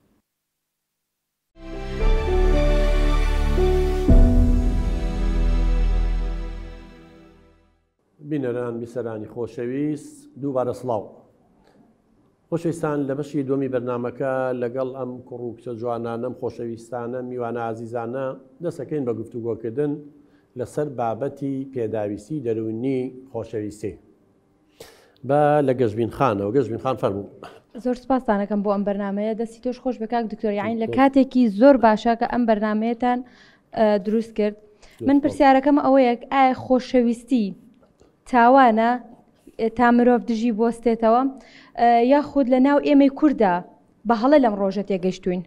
بینەران بیسەرانی خۆشەویست دووبارە سڵاو خۆشەویستان لە بەشی دووەمی بەرنامەکە لەگەڵ ئەم کوڕ و کچە جوانانەم خۆشەویستانە میوانە عەزیزانە دەسەکەین بە گفتوگۆکردن لەسەر بابەتی پێداویستی دەرونی خۆشەویستی بە لە گەشبین خانەوە گەشبین خان فەرموو زۆر سپاسانەکەم بۆ ئەم بەرنمەیە دەستی تۆش خۆش بە کاک دکتۆر یاین لە کاتێکی زۆر باشە کە ئەم بەرنمەیەتان دروست کرد. من پرسیارەکەم ئەوەیەک ئایا خۆشەویستی تاوانە تا مرۆڤ دژی بۆستێتەوە یاخود لە ناو ئێمەی کووردا بە هەڵە لەم ڕۆژە تێگەشتوین؟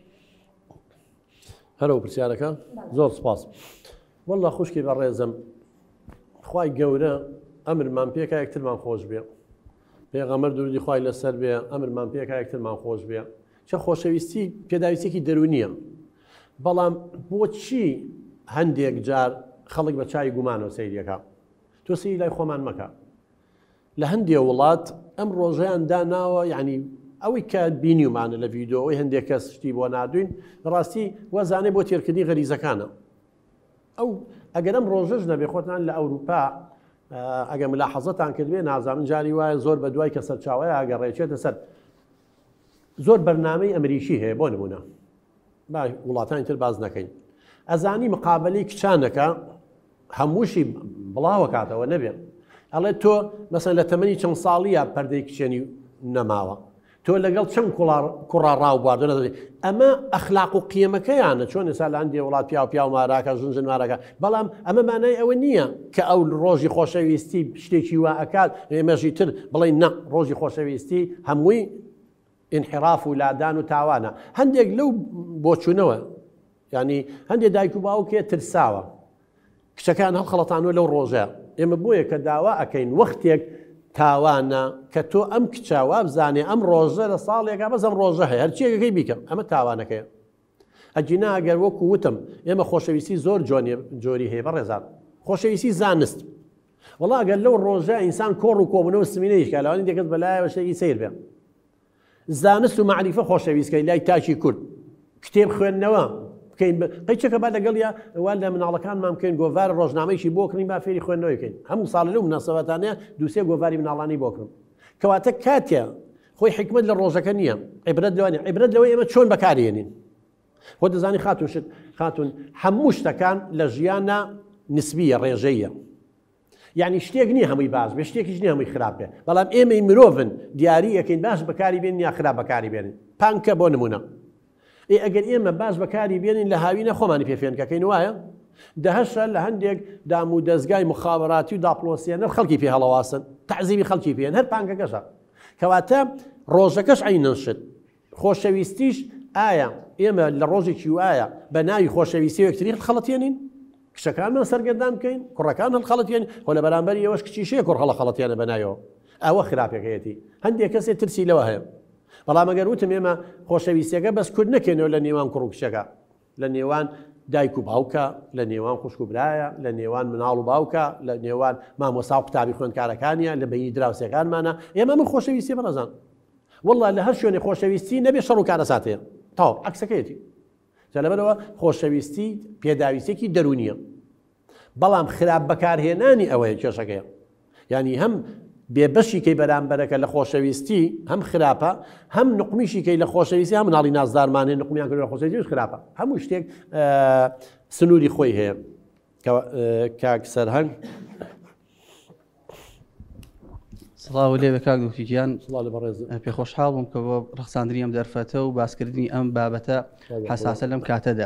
هەرو پرسیارەکە زۆر سپاس. وەڵا خوشکی بەڕێزم خوای گەورە ئەمرمان پێکە یەکترمان خۆش بێ، پێغەمبەر درودی خوای لەسەر بێ ئەمرمان پێکە یەکترمان خۆش بێ. چه خۆشەویستی پێداویستێکی دەرونیە، بەڵام بۆچی هەندێک جار خەڵک بە چای گومانەوە سەیریەکە؟ تۆ سەیری لای خۆمان مەکە. لە هەندێک وڵات ئەم ڕۆژەیان داناوە، یعنی ئەوەی کە بینیومانە لە ڤیدۆ ئەوەی هەندێک کەس شتی بۆ نادوین ڕاستی وەزانێ بۆ تێرکردنی غەریزەکانە. ئەو ئەگەر ئەم ڕۆژەش نەبێ خۆتان لە ئەوروپا ئەگە ملاحەزەتان کردوێ نازانم جاری وایە زۆر بە دوای کە سەرچاوەیە ئەگەڕێچێتە سەر زۆر بەرنامەی ئەمریکی هەیە بۆ نمونە، با وڵاتانی تر باز نەکەین، ئەزانی مقابلەی کچانەکە هەمووشی بڵاوە کاتەوە نەبێت، ئەڵێ تۆ مەسەن لە تەمەنی چەند ساڵیە پەردەی کچێنی نەماوە، تۆ لەگەڵ چەند کوڕا ڕاو بواردە نەدەێت. ئەمە ئەخلاق و قیمەکەیانە، چۆن ئێستا لە هەندێک وڵات پیا و پیا و ماراکە ژنجن ماراکە، بەڵام ئەمە مانای ئەوە نییە کە ئەو ڕۆژی خۆشەویستی شتێکی وا ئەکات ئێمەژی تر بڵێ نە ڕۆژی خۆشەویستی هەمووی انحراف و لادان و تاوانە. هەندێک لەو بۆچوونەوە، ینی هەندێک دایک و باوکێ ترساوە کچەکان هەڵخەڵەتانەوە لەو ڕۆژە. ئێمە بۆیە کە داوا ئەەکەین وەختێک تاوانە کە تۆ ئەم کچاوە بزانێ ئەم ڕۆژە لە ساڵێکا بەس ئەم ڕۆژە هەیە هەرچیەکەی بیکەم، ئەمە تاوانەکەیە. ئەجینا ئەگەر وەکو وتم ئێمە خۆشەویستی زۆر جۆری هەیە بەڕێزان، خۆشەویستی زانست. وەڵا ئەگەر لەو ڕۆژە ئینسان کۆڕ و کۆبوونەوە سمینەیشکە لەوانی دەکەت بەلایەوە شتێکی سیر بێ. زانست و معریفە خۆشەویستکەی لای تاچی کورد، کتێب خوێندنەوە قەیچەکە با لەگەڵ یا وا لە مناڵەکانمان بکەین گۆڤار ڕۆژنامەیەکی بۆکڕین با فێری خوێندنەوەی بکەین. هەموو ساڵ لەو مناسەبەتانەیە دووسێ گۆڤاری مناڵانی بۆکڕم. کەواتە کاتێ خۆی حکمت لە ڕۆژەکە نییە، عیبرەت لەوانە، عیبرەت لەوەی ئێمە چۆن بەکارهێنین. خۆ دەزانی خاتون شت خاتون هەموو شتەکان لە ژیانە نسبیە، ڕێژەیە، یعنی شتێک نییە هەمووی باش بێ، شتێکیش نییە هەمووی خراپ بێ، بەڵام ئێمەی مرۆڤن دیاری ئەەکەین باش بەکاری بێنین یا خراپ بەکاری بێنین. پانکە بۆ نمونە ئەگەر ئێمە باش بەکاری بێنین لە هاوینە خۆمانی پێفێنکەکەین وایە دەهەشە لە هەندێک دام و دەستگای مخابراتی و داپلۆسیەنە خەڵکی پێ هەڵەواسن، تەعزیبی خەڵکی پێن، هەر پانکەکەشە. کەواتە ڕۆژەکەش عینەن شت. خۆشەویستیش ئایا ئێمە لە ڕۆژێکی وایە بە ناوی خۆشەویستی یەکتری خەڵەتێنین، کچەکانمان سەرگەردان بکەین، کوڕەکان هەڵخەڵەتێنین، خۆ لە بەرامبەری ئێوەش کچیشەیە کوڕ هەڵە خەڵەتیانە بەنایەوە، ئەوە خراپەکەیەتی. هەندێک کەسێ ترسی لەوە هەیە. بەڵام ئەگەر وتم ئێمە خۆشەویستیەکە بەس کورد نەکەینەوە لە نێوان کوڕ و کچەکە، لە نێوان دایک و باوکە، لە نێوان خوشک و برایە، لە نێوان مناڵ و باوکە، لە نێوان مامۆستا و قوتابی خوێندکارەکانیە، لە بەینی دراوسەکانمانە، ئێمە من خۆشەویستی بەڕێزان وەڵڵا لە هەر شوێنێ خۆشەویستی نەبێ شەڕ و کارەساتەیە تاو عکسەکەیەتی. لەبەرەوە خۆشەویستی پێداویستێکی دەرونیە، بەڵام خراپ بەکارهێنانی ئەوەیە کێشەکەیە. یعنی هەم بێبەشیکەی بەرامبەرەکە لە خۆشەویستی هەم خراپە، هەم نقمیشیکەی لە خۆشەویستی هەم مناڵی نازدارمانێ نقمیان کردو لە خۆشەویستیش خراپە. هەموو شتێک سنووری خۆی هەیە. کاک سەرهەنگ سڵاو لێ بە کاک دکتۆر پێ خۆشحاڵ بووم کە بۆ ڕەخساندنی ئەم دەرفەتە و باسکردنی ئەم بابەتە حساسە لەم کاتەدا.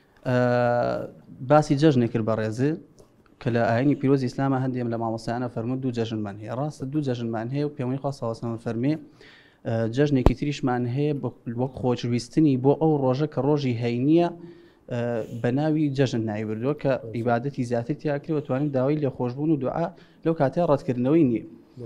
باسی جەژنێک کرد بەڕێزی کە لە ئاینی پیرۆزی ئیسلامە هەندێک لە مامۆستایانە فەرمووت دوو جەژنمان هەیە. ڕاستە دوو جەژنمان هەیە و پێوەی خوا سەڵڵەهو عەلەیهی وسەلەم فەرمێ جەژنێکی تریشمان هەیە وەک خۆشویستنی بۆ ئەو ڕۆژە کە ڕۆژی هەینیە بە ناوی جەژن ناوی بردووە کە عیبادەتی زیاتر تیا کردووە توانین داوای لێخۆشبوون و دوعا لەو کاتەیە ڕەتکردنەوەی نییە.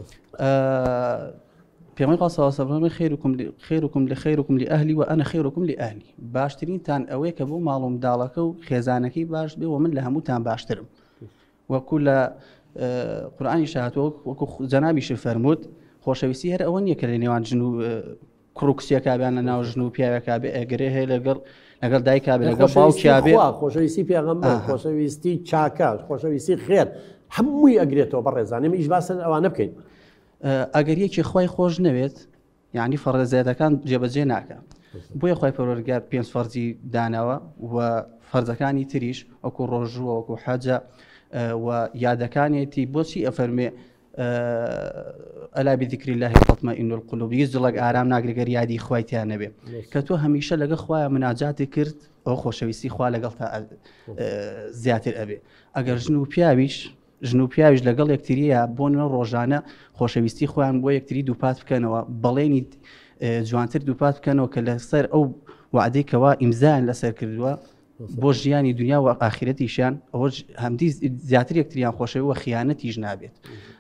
پێغەمبەری خوا سەڵڵەهو عەلەیهی وسەلەم خەیرکم خەیرکم لخەیرکم لأهلی و ئەنا خەیرکم لأهلی، باشترینتان ئەوەیە کە بۆ ماڵ و منداڵەکە و خێزانەکەی باش بێ و من لە هەمووتان باشترم. وەکو لە قورئانی شاهاتوە وەکو جەنابیش فەرمووت خۆشەویستی هەر ئەوە نییە کە لە نێوان ژن و کوڕ و کچێکا بێن لە ناو ژن و پیاوێکا بێ، ئەگەرێ هەیە لەگەڵ لەگەڵ دایکا بێ لەگەڵ باوکیا بێ، خۆشەویستی پێغەمبەر، خۆشەویستی چاکە، خۆشەویستی خێر هەمووی ئەگرێتەوە بەڕێزان. ئێمە ئیش باسە ئەوانە بکەین. ئەگەر یەکی خۆی خۆش نەوێت یعنی فەرزێتەکان جێبەجێ ناکە، بۆیە خۆی پەروەردگار پێنج فەرزی داناوە و فەرزەکانی تریش وەکو ڕۆژووە وەکو حەجە و یادەکانێتی بۆچی ئەفەرمێ ئەلا بذیکری الله تطمئن القلوب، هیچ دڵێک ئارام ناگرێت یادی خوایتیان نەبێ کە تۆ هەمیشە لەگە خوایە مناجاتی کرد ئەو خۆشەویستی خوا لەگەڵ تا زیاتر ئەبێ. ئەگەر ژن و پیاویش ژن و پیاویش لەگەڵ یەکتریە بۆ نوێ ڕۆژانە خۆشەویستی خۆیان بۆ یەکتری دووپات بکەنەوە، بەڵێنی جوانتر دووپات بکەنەوە کە لەسەر ئەو وعدەی کەوا ئیمزایان لەسەر کردووە بۆ ژیانی دنیا و ئاخرەتیشیان، ئەوە هەمدی زیاتر یەکتریان خۆشەوی و خیانەتیش نابێت.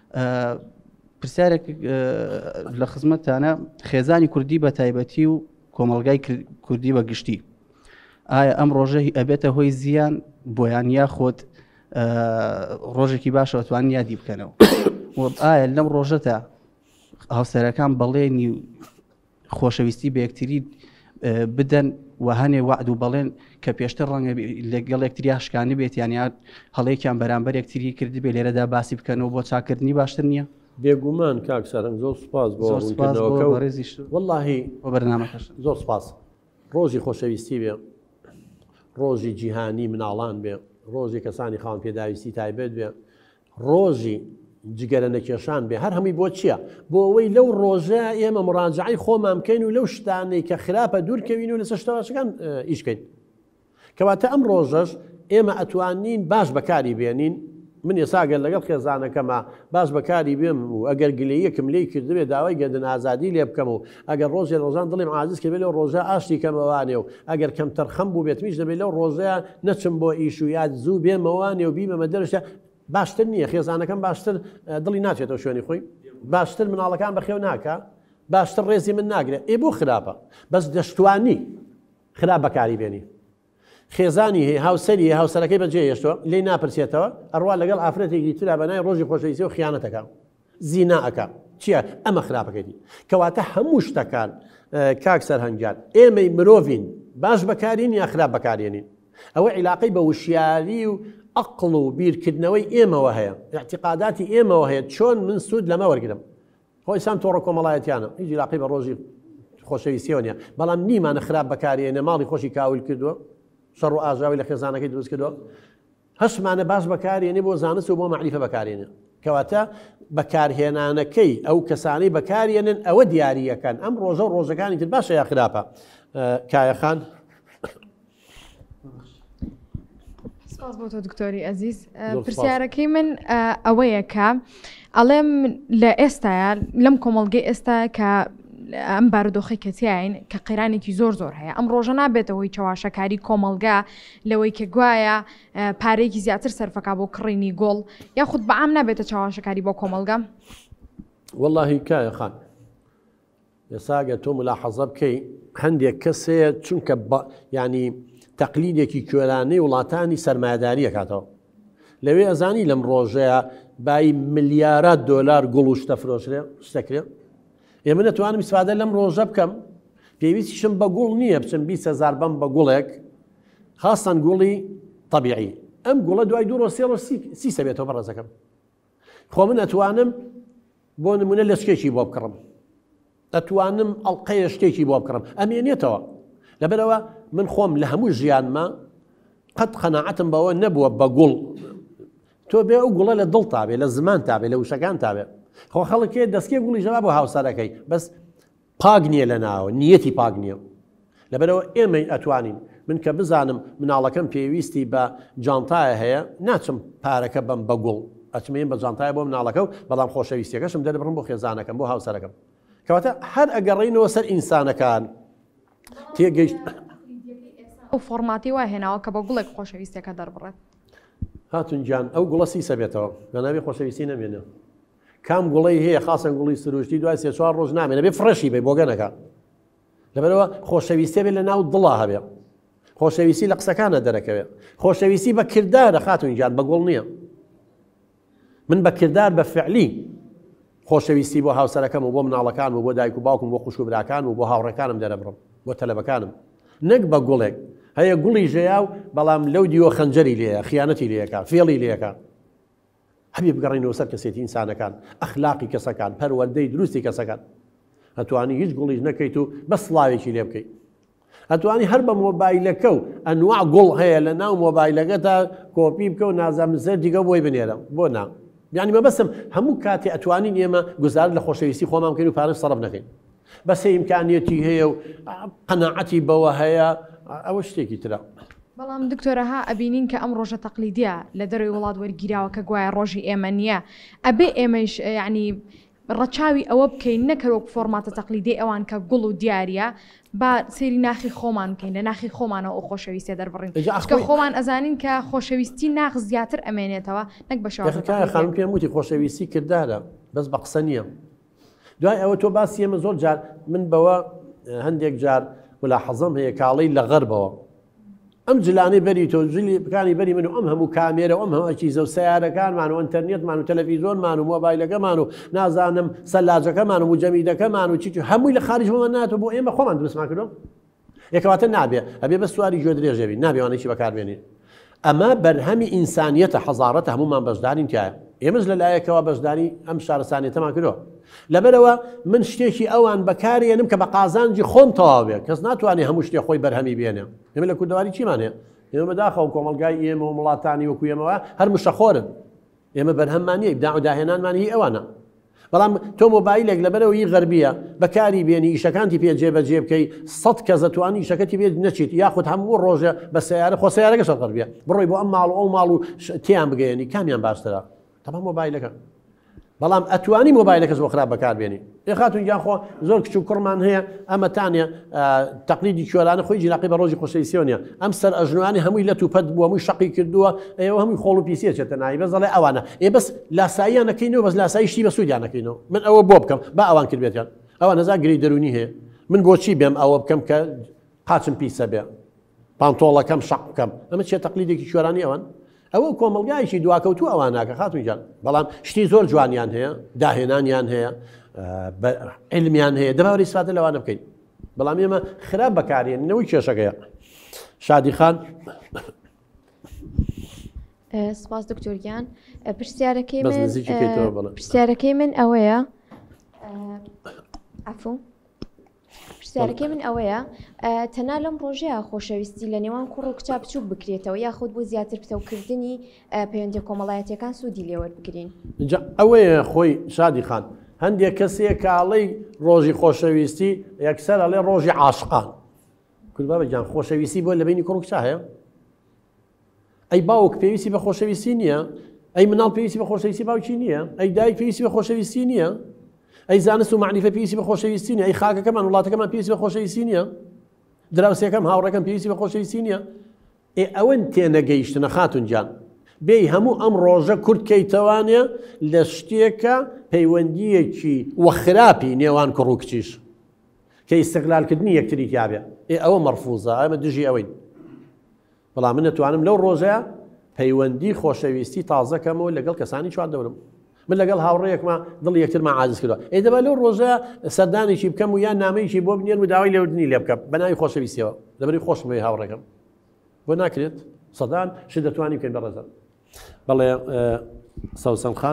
پرسیارێک لە خزمەتتانە، خێزانی کوردی بە تایبەتی و کۆمەڵگای کوردی بە گشتی ئایا ئەم ڕۆژە ئەبێتە هۆی زیان بۆیان یاخۆت ڕۆژێکی باشەوە توانین یادی بکەنەوە؟ ئایا لەم ڕۆژەتە هاوسەرەکان بەڵێنی خۆشەویستی بە یەکتری بدەن و هەنێ وعد و بەڵێن کە پێشتر ڕەنگە لەگەڵ یەکتری شکانی بێت، یانیا هەڵەیەکیان بەرامبەر یەکتری کردی بێ لێرەدا باسی بکەنەوە بۆ چاکردنی باشتر نییە؟ بێگومان کاک سەرنگ زۆر سوپاس بۆ ڕێزیش وەڵڵاهی بەرنامەکەش زۆر سوپاس. ڕۆژی خۆشەویستی بێ، ڕۆژی جیهانی مناڵان بێ، ڕۆژی کەسانی خاوەن پێداویستی تایبەت بێ، ڕۆژی جگەرە نەکێشان بێ. هەر هەمووی بۆ چییە؟ بۆ ئەوەی لەو ڕۆژە ئێمە مڕاجعی خۆمان بکەین و لەو شتانەی کە خراپە دوورکەوین و لەسەر شتەواشەکان ئیشکەین. کەواتە ئەم ڕۆژەش ئێمە ئەتوانین باش بەکاری بێنین. من ێساگەر لەگەڵ خێزانەکەمە باش بەکاری بێم و ئەگەر گلەیەکم لێی کردبێ داوای گەندن ئازادی لێ بکەم و ئەگەر ڕۆژێ ڕۆژان دڵێم عازیز کە بێ لەو ڕۆژە ئاشتی کەمەوانێ و ئەگەر کەم تەرخەم بوو بێت میش دەبێت لەو ڕۆژەیە نەچم بۆ ئیش و یاد زوو بێمەوانێ و بیمەمە دەرشە باشتر نییە. خێزانەکەم باشتر دڵی ناچێتەوە شوێنی خۆی، باشتر مناڵەکان بەخێو ناکە، باشتر ڕێزی من ناگرێت. ئێ بۆ خراپە، بەس دەشتوانی خراپ بەکاری بێنی. خێزانی هەیە، هاوسەری هاوسەرەکەی بەجێ هێشتەوە لێی ناپرسێتەوە، ئەڕوا لەگەڵ ئافرەتێکی ترا بەنای ڕۆژی خۆشەویستی و خیانەتەکە زیناەکە. چییە؟ ئەمە خراپەکەیتی. کەواتە هەموو شتەکان کاک سەرهەنگیان ئێمەی مرۆڤین باش بەکارین یا خراپ بەکارێنین. ئەوە عیلاقەی بە وشیاری و عەقڵ و بیرکردنەوەی ئێمەوە هەیە، اعتیقاداتی ئێمەوە هەیە. چۆن من سوود لەمە وەرگرم؟ خۆی سام تۆڕە کۆمەڵایەتیانە هیچ عیلاقەی بە ڕۆژی خۆشەویستیەوە نییە، بەڵام نیمانە خراپ بەکارێنێ، ماڵی خۆشی کاول کردووە، شەڕ و ئاژاوی لە خێزانەکەی دروست کردووە، هەشمانە باش بەکارێنێ بۆ زانست و بۆ مەعریفە بەکارێنێ. کەواتە بەکارهێنانەکەی ئەو کەسانەی بەکارێنن ئەوە دیاریەکەن. ئەم ڕۆژە و ڕۆژەکانی تر باشە یا خراپە؟ کایەخان سپاس بۆ تۆ دکتۆری ئەزیز. پرسیارەکەی من ئەوەیە کە ئەڵێم لە ئێستاە لەم کۆمەڵگەی ئێستا کە ئەم بارودۆخی کەتیاین کە قیرانێکی زۆر زۆر هەیە، ئەم ڕۆژە نابێتەوەی چاواشەکاری کۆمەلگا لەوەی کە گوایە پارێکی زیاتر سەرفەکە بۆ کڕینی گۆڵ یاخود بەعام نابێتە چاواشەکاری بۆ کۆمەلگا؟ وەڵڵاهی کایە خان ێساگە تۆ ملاحەزە بکەی هەندێک کەسەیە چونکە ینی تەقلیدێکی کوێرانەی وڵاتانی سەرمایه‌داری ئەکاتەوە. لەوێ ئەزانی لەم ڕۆژەیە بای ملیارات دۆلار گوڵ و شتە فرۆشرێ شتەکرێ. ئێمە نەتوانم ئیسفادە لەم ڕۆژە بکەم، پێویستیشم بە گوڵ نییە بچم بیست هەزار بەم بە گوڵێک، خاستان گوڵی طەبیعی. ئەم گوڵە دوای دوو ڕۆژ سێ ڕۆژ سی سەبێتەوە بەڕێزەکەم. خۆ من ئەتوانم بۆ نمونە لەشکێکی بۆ بکڕم، ئەتوانم ئەڵقەیە شتێکی بۆ بکڕم، ئەمێنێتەوە. لەبەرەوە من خۆم لە هەموو ژیانمە قەت قەناعەتم بەوە نەبووە بە گوڵ تۆ بێ ئەو گوڵە لە دڵ تابێ، لە زمان تابێ، لە وشەکان تابێ. خۆ خەڵکێ دەستکێ گوڵی ژەوا بۆ هاوسەرەکەی، بەس پاک نییە لە ناوە، نیەتی پاک نییە. لەبەرەوە ئێمە ئەتوانین من کە بزانم مناڵەکەم پێویستی بە جانتایە هەیە، ناچم پارەکە بم بە گوڵ، ئەچمێن بە جانتایە بۆ مناڵەکە و بەڵام خۆشەویستیەکەشم دەربڕم بۆ خێزانەکەم، بۆ هاوسەرەکەم. کەواتە هەر ئەگەڕێینەوە سەر ئینسانەکان تێگەیشت ئەو فۆرماتی وای هێناوە کە بە گوڵێک خۆشەویستەکە دەربڕێت. هاتونجان ئەو گوڵە سی سەبێتەوە، بەناوی خۆشەویستی نەمێنێ. کام گوڵی هەیە خاصن گوڵی سروشتی دوای سێ چوار ڕۆژ نامێنە بێ فڕەشی بێ بۆگەنەکە. لەبەرەوە خۆشەویستێ بێ لە ناو دڵا هەبێ، خۆشەویستی لە قسەکانە دەرەکەوێ، خۆشەویستی بە کردارە خاتونجان بە گوڵ نییە. من بە کردار بە فعلی خۆشەویستی بۆ هاوسەرەکەم و بۆ مناڵەکان و بۆ دایک و باوکم، بۆ خوشک و براکان و بۆ هاوڕێکانم دەرەبڕم، بۆ تەلەبەکانم، نەک بە گوڵێک. هەیە گوڵی ژەیا و بەڵام لەو دیوە خەنجەری لێیە، خیانەتی لێیەکە، فێڵی لێیەکە. هەبێ بگەڕێنەوە سەر کەسێتی ئینسانەکان، ئەخلاقی کەسەکان، پەروەردەی دروستی کەسەکان. هەتوانی هیچ گوڵیش نەکەیت و بە سڵاوێکی لێ بکەیت. هەتوانی هەر بە مۆبایلەکە و ئەنواع گوڵ هەیە لە ناو مۆبایلەکە تا کۆپی بکە و نازانم زەر دیگە بۆی بنێرە، بۆ نا یعنی مەبەستم هەموو کاتێ ئەتوانین ئێمە گوزار لە خۆشەویستی خۆمان بکەین و پارەی سەرف نەکەین بەس ئیمکانیەتی هەیە و قەناعەتی بەوە هەیە ئەوە شتێکی ترە. بەڵام دکتۆرەها ئەبینین کە ئەم ڕۆژە تەقلیدیە لە دەروی وڵات وەرگیراوە کە گوایە ڕۆژی ئێمە نییە ئەبێ ئێمەش یعنی ڕەچاوی ئەوە بکەین نەکەرۆک فۆرماتە تەقلیدی ئەوان کە گوڵ و دیارە با سێری ناخی خۆمان بکەین لە ناخی خۆمانەوە ئەو خۆشەویستە دەربڕین کە خۆمان ئەزانین کە خۆشەویستی ناخ زیاتر ئەمێنێتەوە نەک بە شێوەیە خانم پێم وتی خۆشەویستی کردارە بەس بە قسە نییە. دوای ئەوە تۆ باسی ئێمە زۆر جار من بەوە هەندێک جار ملاحەزەم هەیە کاڵەی لە غەربەوە ئەم جلانەی بەری تۆ جلی بکانی بەری من و ئەم هەموو کامێرە ئەم هەموو ئەچیزە و سیارەکانمان و ئینتەرنێتمان و تەلەڤیزۆنمان و مۆبایلەکەمان و نازانم سەلاجەکەمان و جەمیدەکەمان و چی هەمووی لە خارجمان ناتوە بۆ ئێمە خۆمان دروستمان کردو یەکەواتە نابێ ئەبێ بە سواری گوێ درێژەبی نابێوانێکی بەکاربێنین. ئەمە بەرهەمی ئینسانیەتە حەزارەتە هەمومان بەشدارین تایە ئێمەش لەلایەکەوە بەشداری ئەم شارەسانیەتەمان کردو لەبەرەوە من شتێکی ئەوان بەکارێنم کە بە قازانجی خۆم تەواو بێ کەس ناتوانێت هەموو شتێک خۆی بەرهەمی بێنێ. ئێمە لە کوردەواری چیمان هەیە؟ ئێمە بەداخەوە کۆمەلگای ئێمە و وڵاتانی وەکو ئێمەوە هەر مشەخۆرن ئێمە بەرهەممان نیە ئیبداع و داهێنانمان هی ئەوانە. بەڵام تۆ مۆبایلێک لەبەرەوە هی غەربیە بەکاری بێنی ئیشەکانتی پێ جێبەجێ بکەی سەد کەس دەتوانی ئیشەکەتی پێ نەچیت یاخود هەموو ڕۆژە بە سیارە خۆ سیارەکەشە غەربیە بڕۆی بۆ ئەم ماڵ و ئەو ماڵ و تیان بگەیەنی کامیان باشترە تەمام مۆبایلەکە. بەڵام ئەتوانی مۆبایلەکەس بۆ خراپ بەکاربێنی ئێ خاتون گیان خۆ زۆر کچ و کوڕمان هەیە ئەمەتانە تەقلیدی کوێرانە خۆی جیلاقی بە ڕۆژی خۆشەویستیۆنیە ئەم سەر ئەژنوانی هەمووی لە توپەت بووە هەمووی شەقی کردووە ئێوە هەمووی خۆڵ و پیسیە چێتە ناوی بەس دەڵێ ئەوانە ئێ بەس لاساییانەکەینەوە بەس لاساییشتی بە سوودیانەکەینەوە من ئەوە بۆ بکەم با ئەوان کردبێتیان ئەوە نەزا گری دەرونی هەیە من بۆچی بێم ئەوە بکەم کە قاچم پیسە بێ پانتۆڵەکەم شەق بکەم ئەمە چێ تەقلیدێکی کوێرانی ئەوان ئەوە کۆمەلگایشی دواکەوتو ئەوان ناکە خاتونجان بەڵام شتی زۆر جوانیان هەیە داهێنانیان هەیە علمیان هەیە دەباوەری سفاتە لەوانە بکەین بەڵام ئێمە خراپ بەکارێنەوەی کێشەکەیە. شادی خان سپاس دکتۆریان پرسیارەکەی من پرسیارەکەی من ئەوەیە عفو پرسیارەکەی من ئەوەیە تەنها لەم ڕۆژەیە خۆشەویستی لە نێوان کوڕ و کچا بچووک بکرێتەوە یاخود بۆ زیاتر پتەوکردنی پەیوەندی کۆمەڵایەتیەکان سوودی لێوەربگرین ئەوەیە خۆی شادی خان هەندێک کەسێک کاڵەی ڕۆژی خۆشەویستی یەکسەر ئەڵێ ڕۆژی عاشقان کوربابەجان خۆشەویستی بۆ لە بینی کوڕ و کچا هەیە ئەی باوک پێویستی بە خۆشەویستی نییە ئەی مناڵ پێویستی بە خۆشەویستی باوکی نییە ئەی دایک پێویستی بە خۆشەویستی نییە ئەی زانست و معنیفە پێویستی بە خۆشەویستی نیە ئەی خاکەکەمان وڵاتەکەمان پێویستی بە خۆشەویستی نییە دراوسەکەم هاوڕەکەم پێویستی بە خۆشەویستی نییە ئێ ئەوەن تێنەگەیشتنە خاتونجان بێی هەموو ئەم ڕۆژە کورد کەیتەوانێ لە شتێکە پەیوەندیەکی وەخراپی نێوان کوڕ و کچیش کە ئیستیقلالکردنی یەکتری تیابێ ئێ ئەوە مەرفوزە ئەمە دژی ئەوەین بەڵام من نەتوانم لەو ڕۆژەیە پەیوەندی خۆشەویستی تازەکەمەوە لەگەڵ کەسانی چوار دەورم من لەگەڵ هاوڕێیەکمە دڵ یەکترمان عاجز کردووە ئێ دەبا لەو ڕۆژە سەردانێکی بکەم و یان نامەیەکی بۆ بنێن و داوای لێوردنی لێ بکەم بە ناوی خۆشەویستیەوە لەبەری خۆشم بێ هاوڕێکەم بۆ ناکرێت سەدان ش دەتوانی بکەین بەڕێزە بەڵێ سەوسەن خان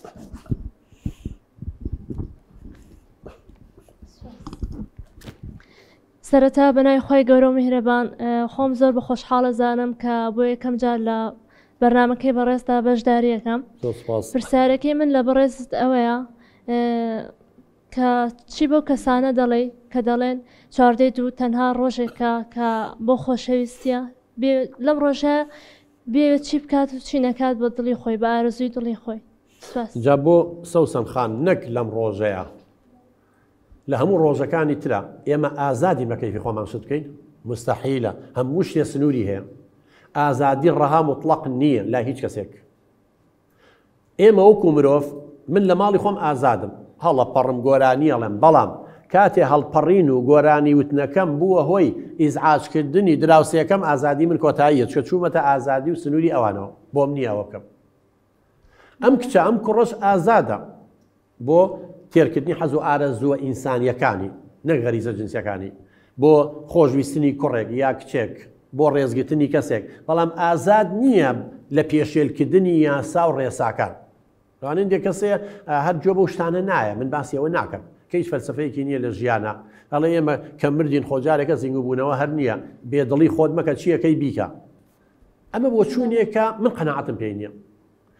سەرەتا بەنای خۆی گەورە و میهرەبان خۆم زۆر بە خۆشحاڵە زانم کە بۆ یەکەم جار لە بەرنامەکەی بەڕێزدا بەشداریەکەم پرسیارەکەی من لە بەڕێزت ئەوەیە کە چی بۆ کەسانە دەڵێ کە دەڵێن چواردەی دوو تەنها ڕۆژێکە کە بۆ خۆشەویستیە لەم ڕۆژە بێ چی بکات و چی نەکات بۆ دڵی خۆی بە ئارەزوی دڵی خۆی جا بۆ سەوسەن خان نەک لەم ڕۆژەیە لە هەموو ڕۆژەکانی ترە ئێمە ئازادی مەکەیفی خۆمان شت بکەین مستەحیلە هەموو شتێ سنووری هەیە ئازادی ڕەها مطلق نییە لا هیچ کەسێک ئێمە وەکو مرۆڤ من لە ماڵی خۆم ئازادم هەڵە پەڕم گۆرانی ئەڵێم بەڵام کاتێ هەڵپەڕین و گۆرانی وتنەکەم بووە هۆی ئیزعاجکردنی دراوسەکەم ئازادی من کۆتاییە چکە چوومەتە ئازادی و سنووری ئەوانەوە بۆم نییە ئەوە بکەم ئەم کچە ئەم کوڕش ئازادە بۆ تێرکردنی حەز و ئارەزووە ئینسانیەکانی نەک غەریزە جنسیەکانی بۆ خۆشویستنی کوڕێک یا کچێک بۆ ڕێزگرتنی کەسێک بەڵام ئازاد نییە لە پێشێلکردنی یاسا و ڕێساکان ڕوانین دێ کەسەیە هەر جۆ بۆ شتانە نایە من باسی ئەوە ناکەم کە هیچ فەلسەفەیەکی نییە لە ژیانە ئەڵێ ئێمە کە مردین خۆجارێکە زیندوو بوونەوە هەر نییە بێدڵی خۆت مەکە چیەکەی بیکە ئەمە بۆ چوونێکە من قەناعەتم پێی نییە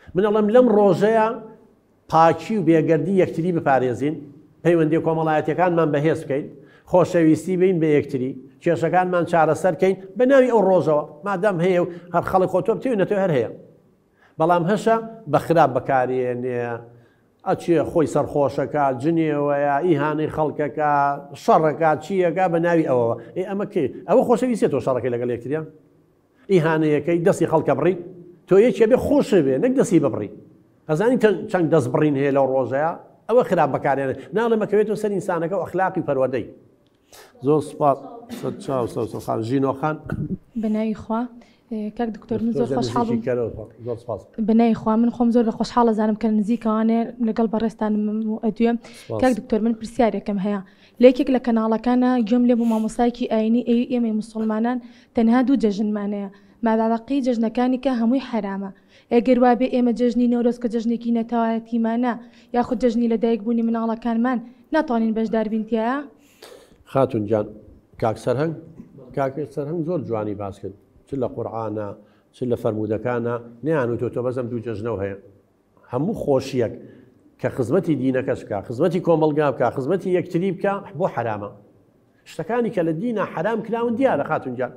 من ئەڵێم لەم ڕۆژەیە پاکی و بێگەردی یەکتری بپارێزین، پەیوەندی کۆمەڵایەتیەکانمان بەهێز بکەین، خۆشەویستی بین بە یەکتری، کێشەکانمان چارەسەر بکەین بە ناوی ئەو ڕۆژەوە، مادام هەیە و هەر خەڵک خۆتۆ بتێنێتەوە هەر هەیە. بەڵام هەشە بە خراپ بەکارێنێ، ئەچێ خۆی سەرخۆشەکە، جنێوەیە، ئیهانەی خەڵکەکە، شەڕەکە، چیەکە بە ناوی ئەوەوە. ئێ ئەمە کێ؟ ئەوە خۆشەویستێتەوە شەڕەکەی لەگەڵ یەکتریان؟ ئیهانەیەکەی دەستی خەڵکە بڕی، تۆ یەکێ بێ خۆشە بێ، نەک دەستی ببڕی. ئەزانی چەند دەست بڕین هەیە لەو ڕۆژەیە، ئەوە خراپ بەکارێنێ، ناڵێمەکەوێتەوە سەر ئینسانەکە و ئەخلاقی پەروەردەی. زۆر سوپاس ژینۆخان. بەناوی خوا کاک دکتۆر من زۆر خۆشحاڵم، بەناوی خوا من خۆم زۆر لە خۆشحاڵ ئەزانم کە نزیکەوانێ لەگەڵ بەڕێستانم ئەدوێم. کاک دکتۆر من پرسیارێکم هەیە، لە یەکێک لە کەناڵەکانە گوێم لێ بوو مامۆستایەکی ئاینی ئەوی ئێمەی موسڵمانان تەنها دوو جەژنمانەیە، ماباقی جەژنەکانی کە هەمووی حرامە. ئەگەر وابێ ئێمە جەژنی نەورۆز کە جەژنێکی نەتەوایەتیمانە یاخود جەژنی لەدایک بوونی مناڵەکانمان ناتوانین بەشدار بینتیایە؟ خاتون جان، کاک سەرهەنگ کاک سەرهەنگ زۆر جوانی باس کرد، چ لە قورئانە چ لە فەرمودەکانە نەیانوتۆ تۆ بەزەم دوو جەژنەوە هەیە. هەموو خۆشیەک کە خزمەتی دینەکەش بکە، خزمەتی کۆمەڵگا بکە، خزمەتی یەکتری بکە، بۆ حرامە. شتەکانی کە لە دینە حرام کراون دیارە خاتون جان.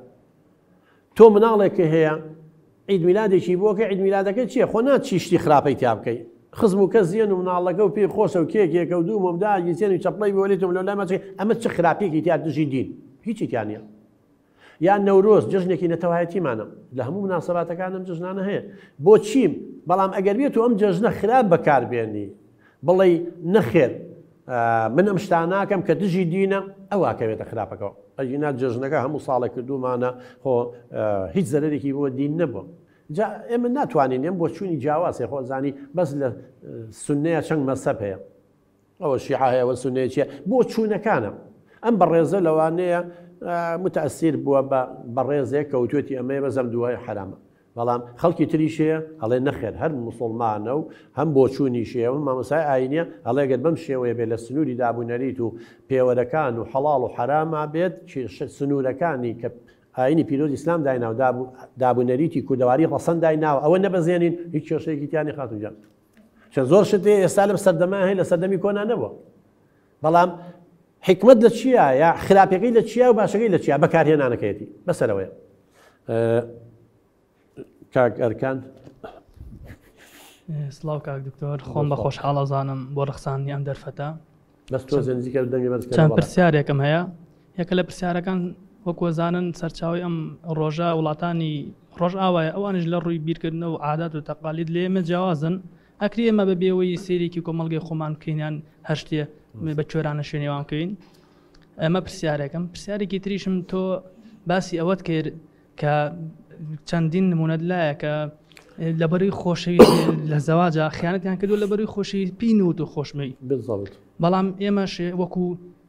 تۆ مناڵێکی هەیە عید میلادێکی بۆ کە عید میلادەکەی چییە؟ خۆ ناچی شتی خراپەی تا بکەی، خزم و کە زیێن و مناڵەکە و پێی خۆشە و کێکێکە و دوو مۆمداگی زیێن و چەپڵی بۆلێتم لە لای ماچی، ئەمە چه خراپێکی تیا دژی دین؟ هیچی تیان نییە. یان نەورۆز جژنێکی نەتەوایەتیمانە، لە هەموو مناسەباتەکانم جژنانە هەیە. بۆ چیم؟ بەڵام ئەگەر بێت و ئەم جژنە خراپ بەکاربێنی، بڵێ نەخێر من ئەم شتان ناکەم کە دژی دینە، ئەوواکەوێتە خراپەکەەوە. ئەجینا جژنەکە هەموو ساڵێک کردومانە خۆ هیچ زەرێکی بۆ دین نەبووە. ئێمە ناتوانین ئێم بۆ چوونی جیاوازێ خۆزانی بەس لە سونەیە چەند مەسەب هەیە، ئەوە شیعە هەیە، ئەوە سونەیە چیە، بۆ چوونەکانە. ئەم بەڕێزە لەوانەیە متەئەسیر بووە بە بەڕێزێک کەوتوێتی ئەمەیە بەزەم دوای حرامە. بەڵام خەڵکی تریشەیە هەڵێ نەخێر، هەر موسڵمانە و هەم بۆ چوونی شێ و مامۆسای ئاینیە هەڵێگەر بەم شێوەیە بێت لە سنووری دابوونەریت و پێوەرەکان و حەڵاڵ و حرامە بێت سنوورەکانی کە ئاینی پیرۆز ئیسلام دایناو دابوونەریتی کوردەواری ڕەسەن دایناوە، ئەوە نەبەزێنین هیچ کێشەیەکی تیانی خاتون جان. چەند زۆر شتێ ئێستا لەم سەردەما هەیە لە سەردەمی کۆنا نەبووە. بەڵام حکمت لە چییە؟ یا خراپەکەی لە چیە و باشەکەی لە چیە؟ بەکارهێنانەکەیەتی بەسەرەوەیە. کاک ئەرکان. سڵاو کاک دکتۆر، خۆم بە خۆشحاڵ ئەزانم بۆ ڕەخساندنی ئەم دەرفەتە. بەس تۆ زەنجیکە دەنگی بەرز چەند پرسیارێکم هەیە. یەکە لە پرسیارەکان وەکو زانن سەرچاوی ئەم ڕۆژە وڵاتانی ڕۆژ ئاوایە، ئەوانش لە ڕووی بیرکردنەوە و عادات و تەقالید لێ ئێمە جیاوازن. ئەکری ئێمە بە بێەوەی سێرێکی کۆمەڵگەی خۆمان بکەینیان هەر شتێ بە کوێرانە شوێنێوان بکەین. ئەمە پرسیارێکم. پرسیارێکی تریشم تۆ باسی ئەوەت کرد کە چەندین نمونەت لایە کە لەبەروی خۆشەویستی لە زەواجە خیانەتیان کردو لەبەروی خۆشەویست پینوت و خۆشمەوی. بەڵام ئێمەش وەکو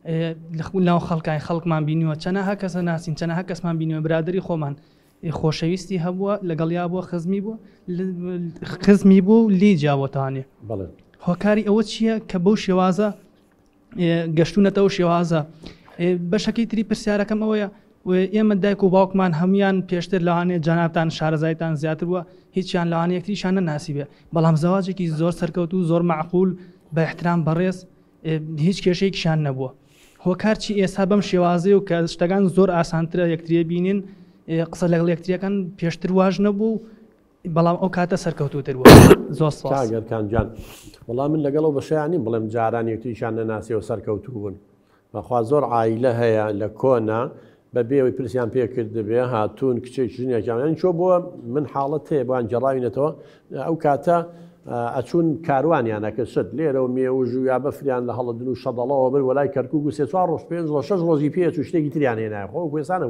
ناو خەڵکای خەڵکمان بینیوە، چەنەها کەسە ناسین، چەنەها کەسمان بینیوە برادری خۆمان خۆشەویستی هەبووە لەگەڵیا بووە، خزمی بووە خزمی بوو و لی جیاوەتوانێ. هۆکاری ئەوە چییە کە بەو شێوازە گەشتونەتەوە شێوازە؟ بەشەکەی تری پرسیارەکەم ئەوەیە ئێمە دایک و باوکمان هەمویان پێشتر لەوانێ جانابتان شارەزایتان زیاتر بووە، هیچیان لەوانە یەکتریشان نەناسی بێ، بەڵام زەواجێکی زۆر سەرکەوت و زۆر معقول بە احترام بەڕێز هیچ کێشەیەکیشان نەبووە. هۆکار چی ئێستا بەم شێوازەیە و کە شتەکان زۆر ئاسانترە یەکتریە بینین، قسە لەگەڵ یەکتریەکان پێشتر واژ نەبوو، بەڵام ئەو کاتە سەرکەوتوتر بووە. زۆر سپاسگەرکان جان. وەڵام من لەگەڵەوە بەشیانی بڵێم جاران یەکتریشان نەناسی و سەرکەوتوو بوون. بەخوا زۆر عایلە هەیە لە کۆنا بە بێەوەی پرسیان پێکرد دەبێ هاتوون کچێک ژنێکیان چۆ بووە من حاڵەت هەیە بۆیان جەڕاوینەتەوە. ئەو کاتە ئەچوون کاروانیانەکە شت لێرەوە مێوژ و یا بەفریان لە هەڵدن و شەدەڵەوە بر وەلای کەرکووک و سێ چوار ڕۆژ پێنج ڕۆژ شەش ڕۆژی پێچ و شتێکی تریان هێنایە خۆ کوێستانە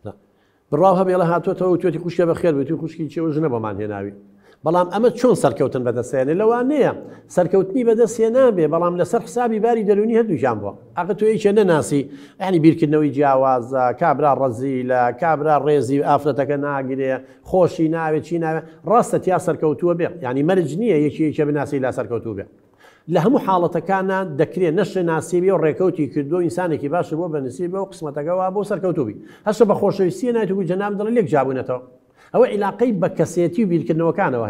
بڕاو هەبێ لە هاتوۆتەوە توێتی خوشکە بەخێر بێت و خوشکی چێوە ژنە بەمان هێناوی. بەڵام ئەمە چۆن سەرکەوتن بەدەستێنێ لەوانەیە سەرکەوتنی بەدەستێ نابێ، بەڵام لەسەر حسابی باری دەرونی هەردووشان بووە. ئاقە تۆ هیچ نەناسی یعنی بیرکردنەوەی جیاوازە، کابرا ڕەزیلە، کابرا ڕێزی ئافرەتەکە ناگرێ، خۆشی ناوێت چی ناوێت، ڕاستە تیا سەرکەوتووە بێ، ینی مەرج نییە یەکی یەکێ بناسی لا سەرکەوتوو بێ. لە هەموو حاڵەتەکانە دەکرێت نەشە ناسیبی و ڕێکەوتی کردو ئینسانێکی باشە بۆ بەنسیبە و قسمەتەکەەوە بۆ سەرکەوتوبی هەشە بە خۆشەویستی نایەت و جەناب دڵ لێک جابوونەتەوە. ئەوە عیلاقەی بە کەسێتی و بیرکردنەوەکانەوە هەیە.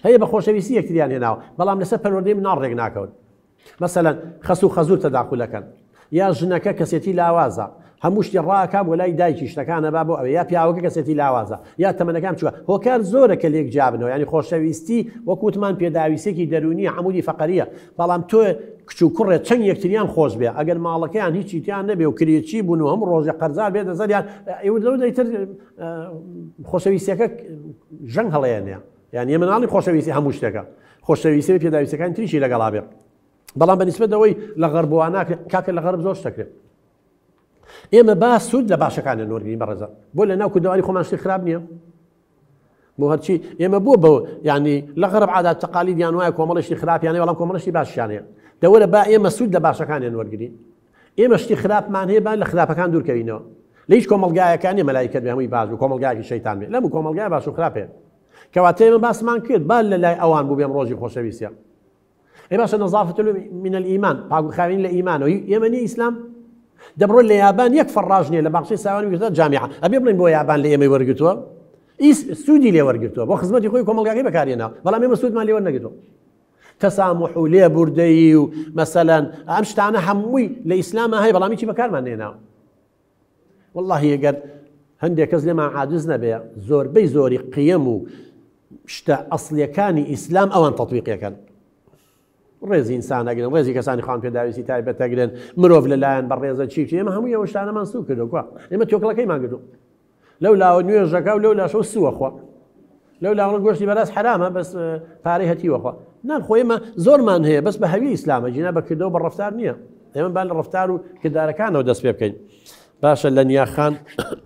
هەیە بە خۆشەویستی یەکتریان هێناوە بەڵام لەسەر پەروەردەی مناڵ ڕێک ناکەون مەسەلەن خەس و خەزوور تەداخولەکەن یا ژنەکە کەسێتی لاوازە هەموو شتی ڕاکا بۆ لای دایکی شتەکانە با بۆ ئەوە یا پیاوەکە کەسێتی لاوازە یا تەمەنەکان چووە هۆکار زۆرە کە لێک جابنەوە ینی خۆشەویستی وەکوتمان پێداویستێکی دەرونی عەمودی فەقەریە بەڵام تۆ کچ و کوڕێ چەند یەکتریان خۆش بێ ئەگەر ماڵەکەیان هیچی تیان نەبێ و کرێکی بوون و هەموو ڕۆژێ قەرزار بێتە زەریان ئێوە دەیتر خۆشەویستیەکە ژەنگ هەڵەیەنێ یان ئێمە ناڵی خۆشەویستی هەموو شتێکە خۆشەویستی پێداویستەکان تریشی لەگەڵا بێ بەڵام بەنسبەت ئەوەی لە غەربەوە ناکرێت کاکە لە غەرب زۆر شتەکرێت ئێمە با سوود لە باشەکانە نوەرگین بەڕێزە بۆ لە ناو کردەوەی خۆمان شتی خراپ نییە بۆ هەرچی ئێمە بۆ بە ینی لە غەرب عادات تەقالیدیان وایە کۆمەڵشتی خراپیانێ بەڵام کۆمەڵشتی باشیانەیە دەوەرە با ئێمە سوود لە باشەکانیان وەرگین ئێمە شتی خراپمان هەیە با لە خراپەکان دوورکەوینەوە لە هیچ کۆمەلگایەکانی مەلایکەت بێ هەمووی باش و کۆمەلگایەکی شەیتان بێ لەموو کۆمەلگای باش و خراپێ کەواتە ئێمە باسمان کرد با لە لای ئەوان بوو بێم ڕۆژی خۆشەویستیە ئێ باشە نەزافەت من الئیمان پاکوخاوین لە ئیمانەوە ئێمە نی ئیسلام دەبڕۆ لە یابان یەک فەڕاژ نییە لە باخچەی ساوانی گرتە جامیعە ئەبێ بڵین بۆ یابان لە ئێمەی وەرگتووە ئیس سوودی لێ وەرگتووە بۆ خزمەتی خۆی کۆمەلگاکەی بەکارهێنا بەڵام ئێمە سوودمان لێ وەرنەگرتووە تەسامح و لێبوردەیی و مەسەلەن ئەم شتانە هەمووی لە ئیسلامە هەیە بەڵام هیچی بەکارمان نێناوە وەڵڵاهی ئەگەر هەندێک کەس لێمان عاجز نەبێ زۆربەی زۆری قیەم و شتە ئەسڵیەکانی ئیسلام ئەوان تەطبیقیەکەن ڕێزی ئینسانەگرن ڕێزی کەسانی خان پێداویستی تایبەتەگرن مرۆڤ لەلایەن بە ڕێزە چی ئێمە هەمووی ئەوە شتانەمان سوو کردووە ئێمە تۆکڵەکەیمان کردو لەو لاوە نوێژەکە و لەو لاشەوە سووەخوا لەو لاوە گۆشتی بەراز حرامە بەس پارەی هەتیوەخوا نان خۆ ئێمە زۆرمان هەیە بەس بە هەوی ئیسلامە جینا بەکردەوە بە ڕەفتار نییە ئێمە با لە ڕەفتار و کردارەکانەوە دەست پێ بکەین باشە لە نیاخان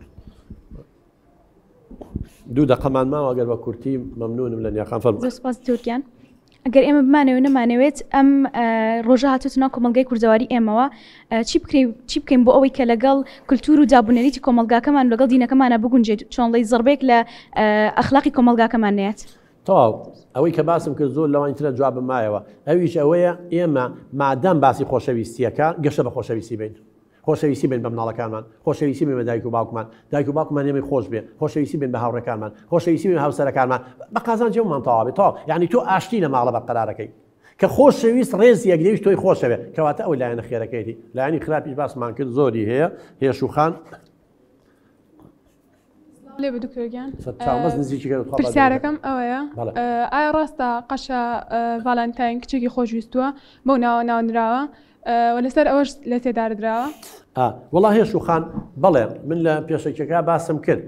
دوو دەقەمان ماوە ئەگەر بە کورتی مەمنونم لە نیاخان فەرموو زۆر سپاس تورکیان ئەگەر ئێمە بمانەوە نەمانەوێت ئەم ڕۆژە هاتووتنەوە کۆمەلگای کوردزەواری ئێمەوە چی بکەین بۆ ئەوەی کە لەگەڵ کولتور و جابوونەریتی کۆمەلگاکەمان لەگەڵ دینەکەمانە بگونجێت چۆنڵی زەربێک لە ئەخلاقی کۆمەلگاکەمان نێت تەواو ئەوەی کە باسم کرد زۆر لەوانترە جوابم مایەوە ئەویش ئەوەیە ئێمە مادام باسی خۆشەویستیەکە گەشتە بە خۆشەویستی بین خۆشەویستی بین بە مناڵەکانمان خۆشەویستی بین بە دایک و باوکمان دایک و باوکمان ئێمەی خۆش بێ خۆشەویستی بین بە هاوڕێکانمان خۆشەویستی بین هاوسەرەکانمان بە قازان جێومان تەواوێت تەواو یعنی تۆ ئاشتی لە ماڵە بە قەرارەکەی کە خۆشەویست ڕێزی یەکدەویش تۆی خۆشەوێت کەواتە ئەو لایەنە خێرەکەیتی لایەنی خراپیش باسمان کرد زۆری هەیە هێشوخان لێ بە دکتۆرگیان پرسیارەکەم ئەوەیە ئایا ڕاستە قەشە ڤالانتاین کچێکی خۆشویستووە بەو ناوە ناونراوە لەسەر ئەوەش لە تێدارراوە وەڵا هێشوخان بەڵێ من لە پێشەکەکە باسم کرد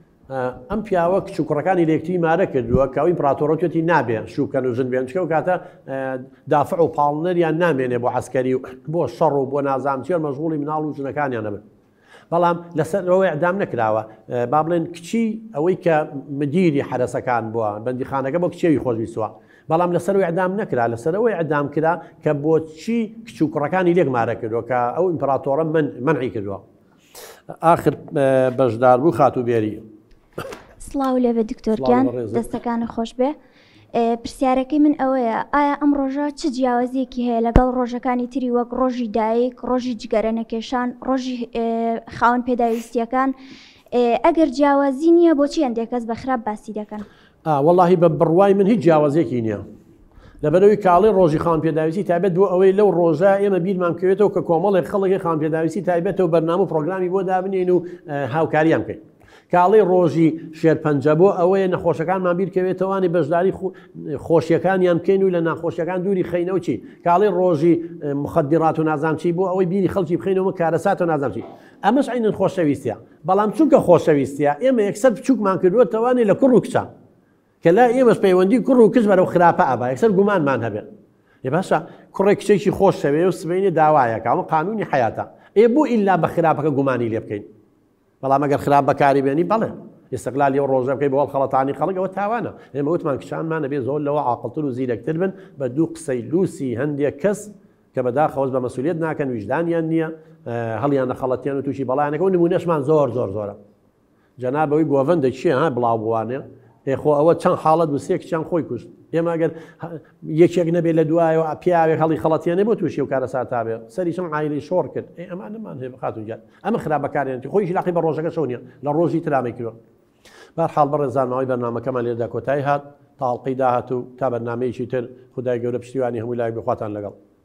ئەم پیاوە کچ و کوڕەکانی لێکتی مارە کردووە کە ئەوی ئیمپراتۆرەتی نابێ شوکەن و ژن بێن چکە و کاتە دافع و پاڵنەریان نامێنێ بۆ عەسکەری و بۆ شەڕ و بۆ نازانچێر مەشغوڵی مناڵ و ژنەکانیان نەبن بەڵام لەسەر ئەوەی ئەدام نەکراوە با بڵێن کچی ئەوەی کە مدیری حرەسەکان بووە بەندیخانەکە بۆ کچێوی خۆشویستووە بەڵام لەسەرەوەی ئەدام نەکرا لەسەرەوەی ئەدام کرا کە بۆچی کچ و کوڕەکانی لێک مارە کردووە کە ئەو ئیمپراتۆرە من منعی کردووە ئاخر بەشدار بوو خاتوبێری سڵاو لێبێ دکتۆرگیان دەستەکانە خۆش بێ پرسیارەکەی من ئەوەیە ئایا ئەم ڕۆژە چ جیاوازیەکی هەیە لەگەڵ ڕۆژەکانی تری وەک ڕۆژی دایک ڕۆژی جگەرە نەکێشان ڕۆژی خاوەن پێداویستیەکان ئەگەر جیاوازی نییە بۆچی هەندێک کەس بە خراپ باسی دەکەن وەڵاهی بە بڕوای من هیچ جیاوازیەکی نییە لەبەرەوەی کاڵی ڕۆژی خاوەن پێداویستی تایبەت بۆ ئەوەی لەو ڕۆژە ئێمە بیرمان کەوێتەوە کە کۆمەڵێک خەڵکی خاوەن پێداویستی تایبەتەوە بەرنامە و پرۆگرامی بۆ دابنێن و هاوکاریان بکەین کاڵی ڕۆژی شێرپەنجە بۆ ئەوەیە نەخۆشەکانمان بیرکەوێتەوانی بەشداری خۆشیەکانیان بکەین و لە ناخۆشیەکان دووری خەینەوە چی کاڵی ڕۆژی مخدرات و نازانچی بۆ ئەوەی بیری خەڵکی بخینەوە کارەسات و نازانچی ئەمەش عینەن خۆشەویستیە بەڵام چونکە خۆشەویستیە ئێمە یەکسەر بچووکمان کردووە تەوانێ لە کوڕ و کچە کە لا ئێمەش پەیوەندی کوڕ و کچ بەرەو خراپە ئابا یەکسەر گومانمان هەبێت ێ باشە کوڕێک کچێکی خۆشەوێ و سبەینێ داوایەکە ئەمە قانونی حیاتە ئێ بۆ ئیلا بە خراپەکە گومانی لێ بکەین بەڵام ئەگەر خراپ بەکاری بێنی بەڵێ ئێستەقلالی ئەو ڕۆژە بکەی بەوەڵ خەڵەتانی خەڵکەوە تاوانە ئێمە وتمان کچانمانە بێ زۆر لەوە عاقڵتر و زیرەکتر بن بە دوو قسەی لوسی هەندێک کەس کە بەداخەوەز بە مەسئولیت ناکەن ویژدانیان نییە هەڵیان نەخەڵەتیان و تووشی بەڵایەنەکە و نمونەشمان زۆر زۆر زۆرە جەنابەوەی گۆڤەندە چییە ها بڵاو بوانێ خۆ ئەوە چەند حاڵەت و سێکیان خۆی کوشت ئێمە ئەگەر یەکێک نەبێت لە دوایەوە پیاوێک هەڵی خەڵەتیانێ بۆ تووشی و کارەسات تابێ سەری چەند عایلی شۆڕ کرد ئەمانەمان هەیە بەخاتونجار ئەمە خراپ بەکارێنێتی خۆی لاقی بە ڕۆژەکە شەونیە لە ڕۆژی ترامی کردوە بەرحاڵ بەڕێزانماوەی بەرنامەکەمان لێردا کۆتایی هات تاڵقی داهات و تا بەرنمەیەکی تر خدای گەورە پشتیوانی هەموو لای بخواتان لەگەڵ.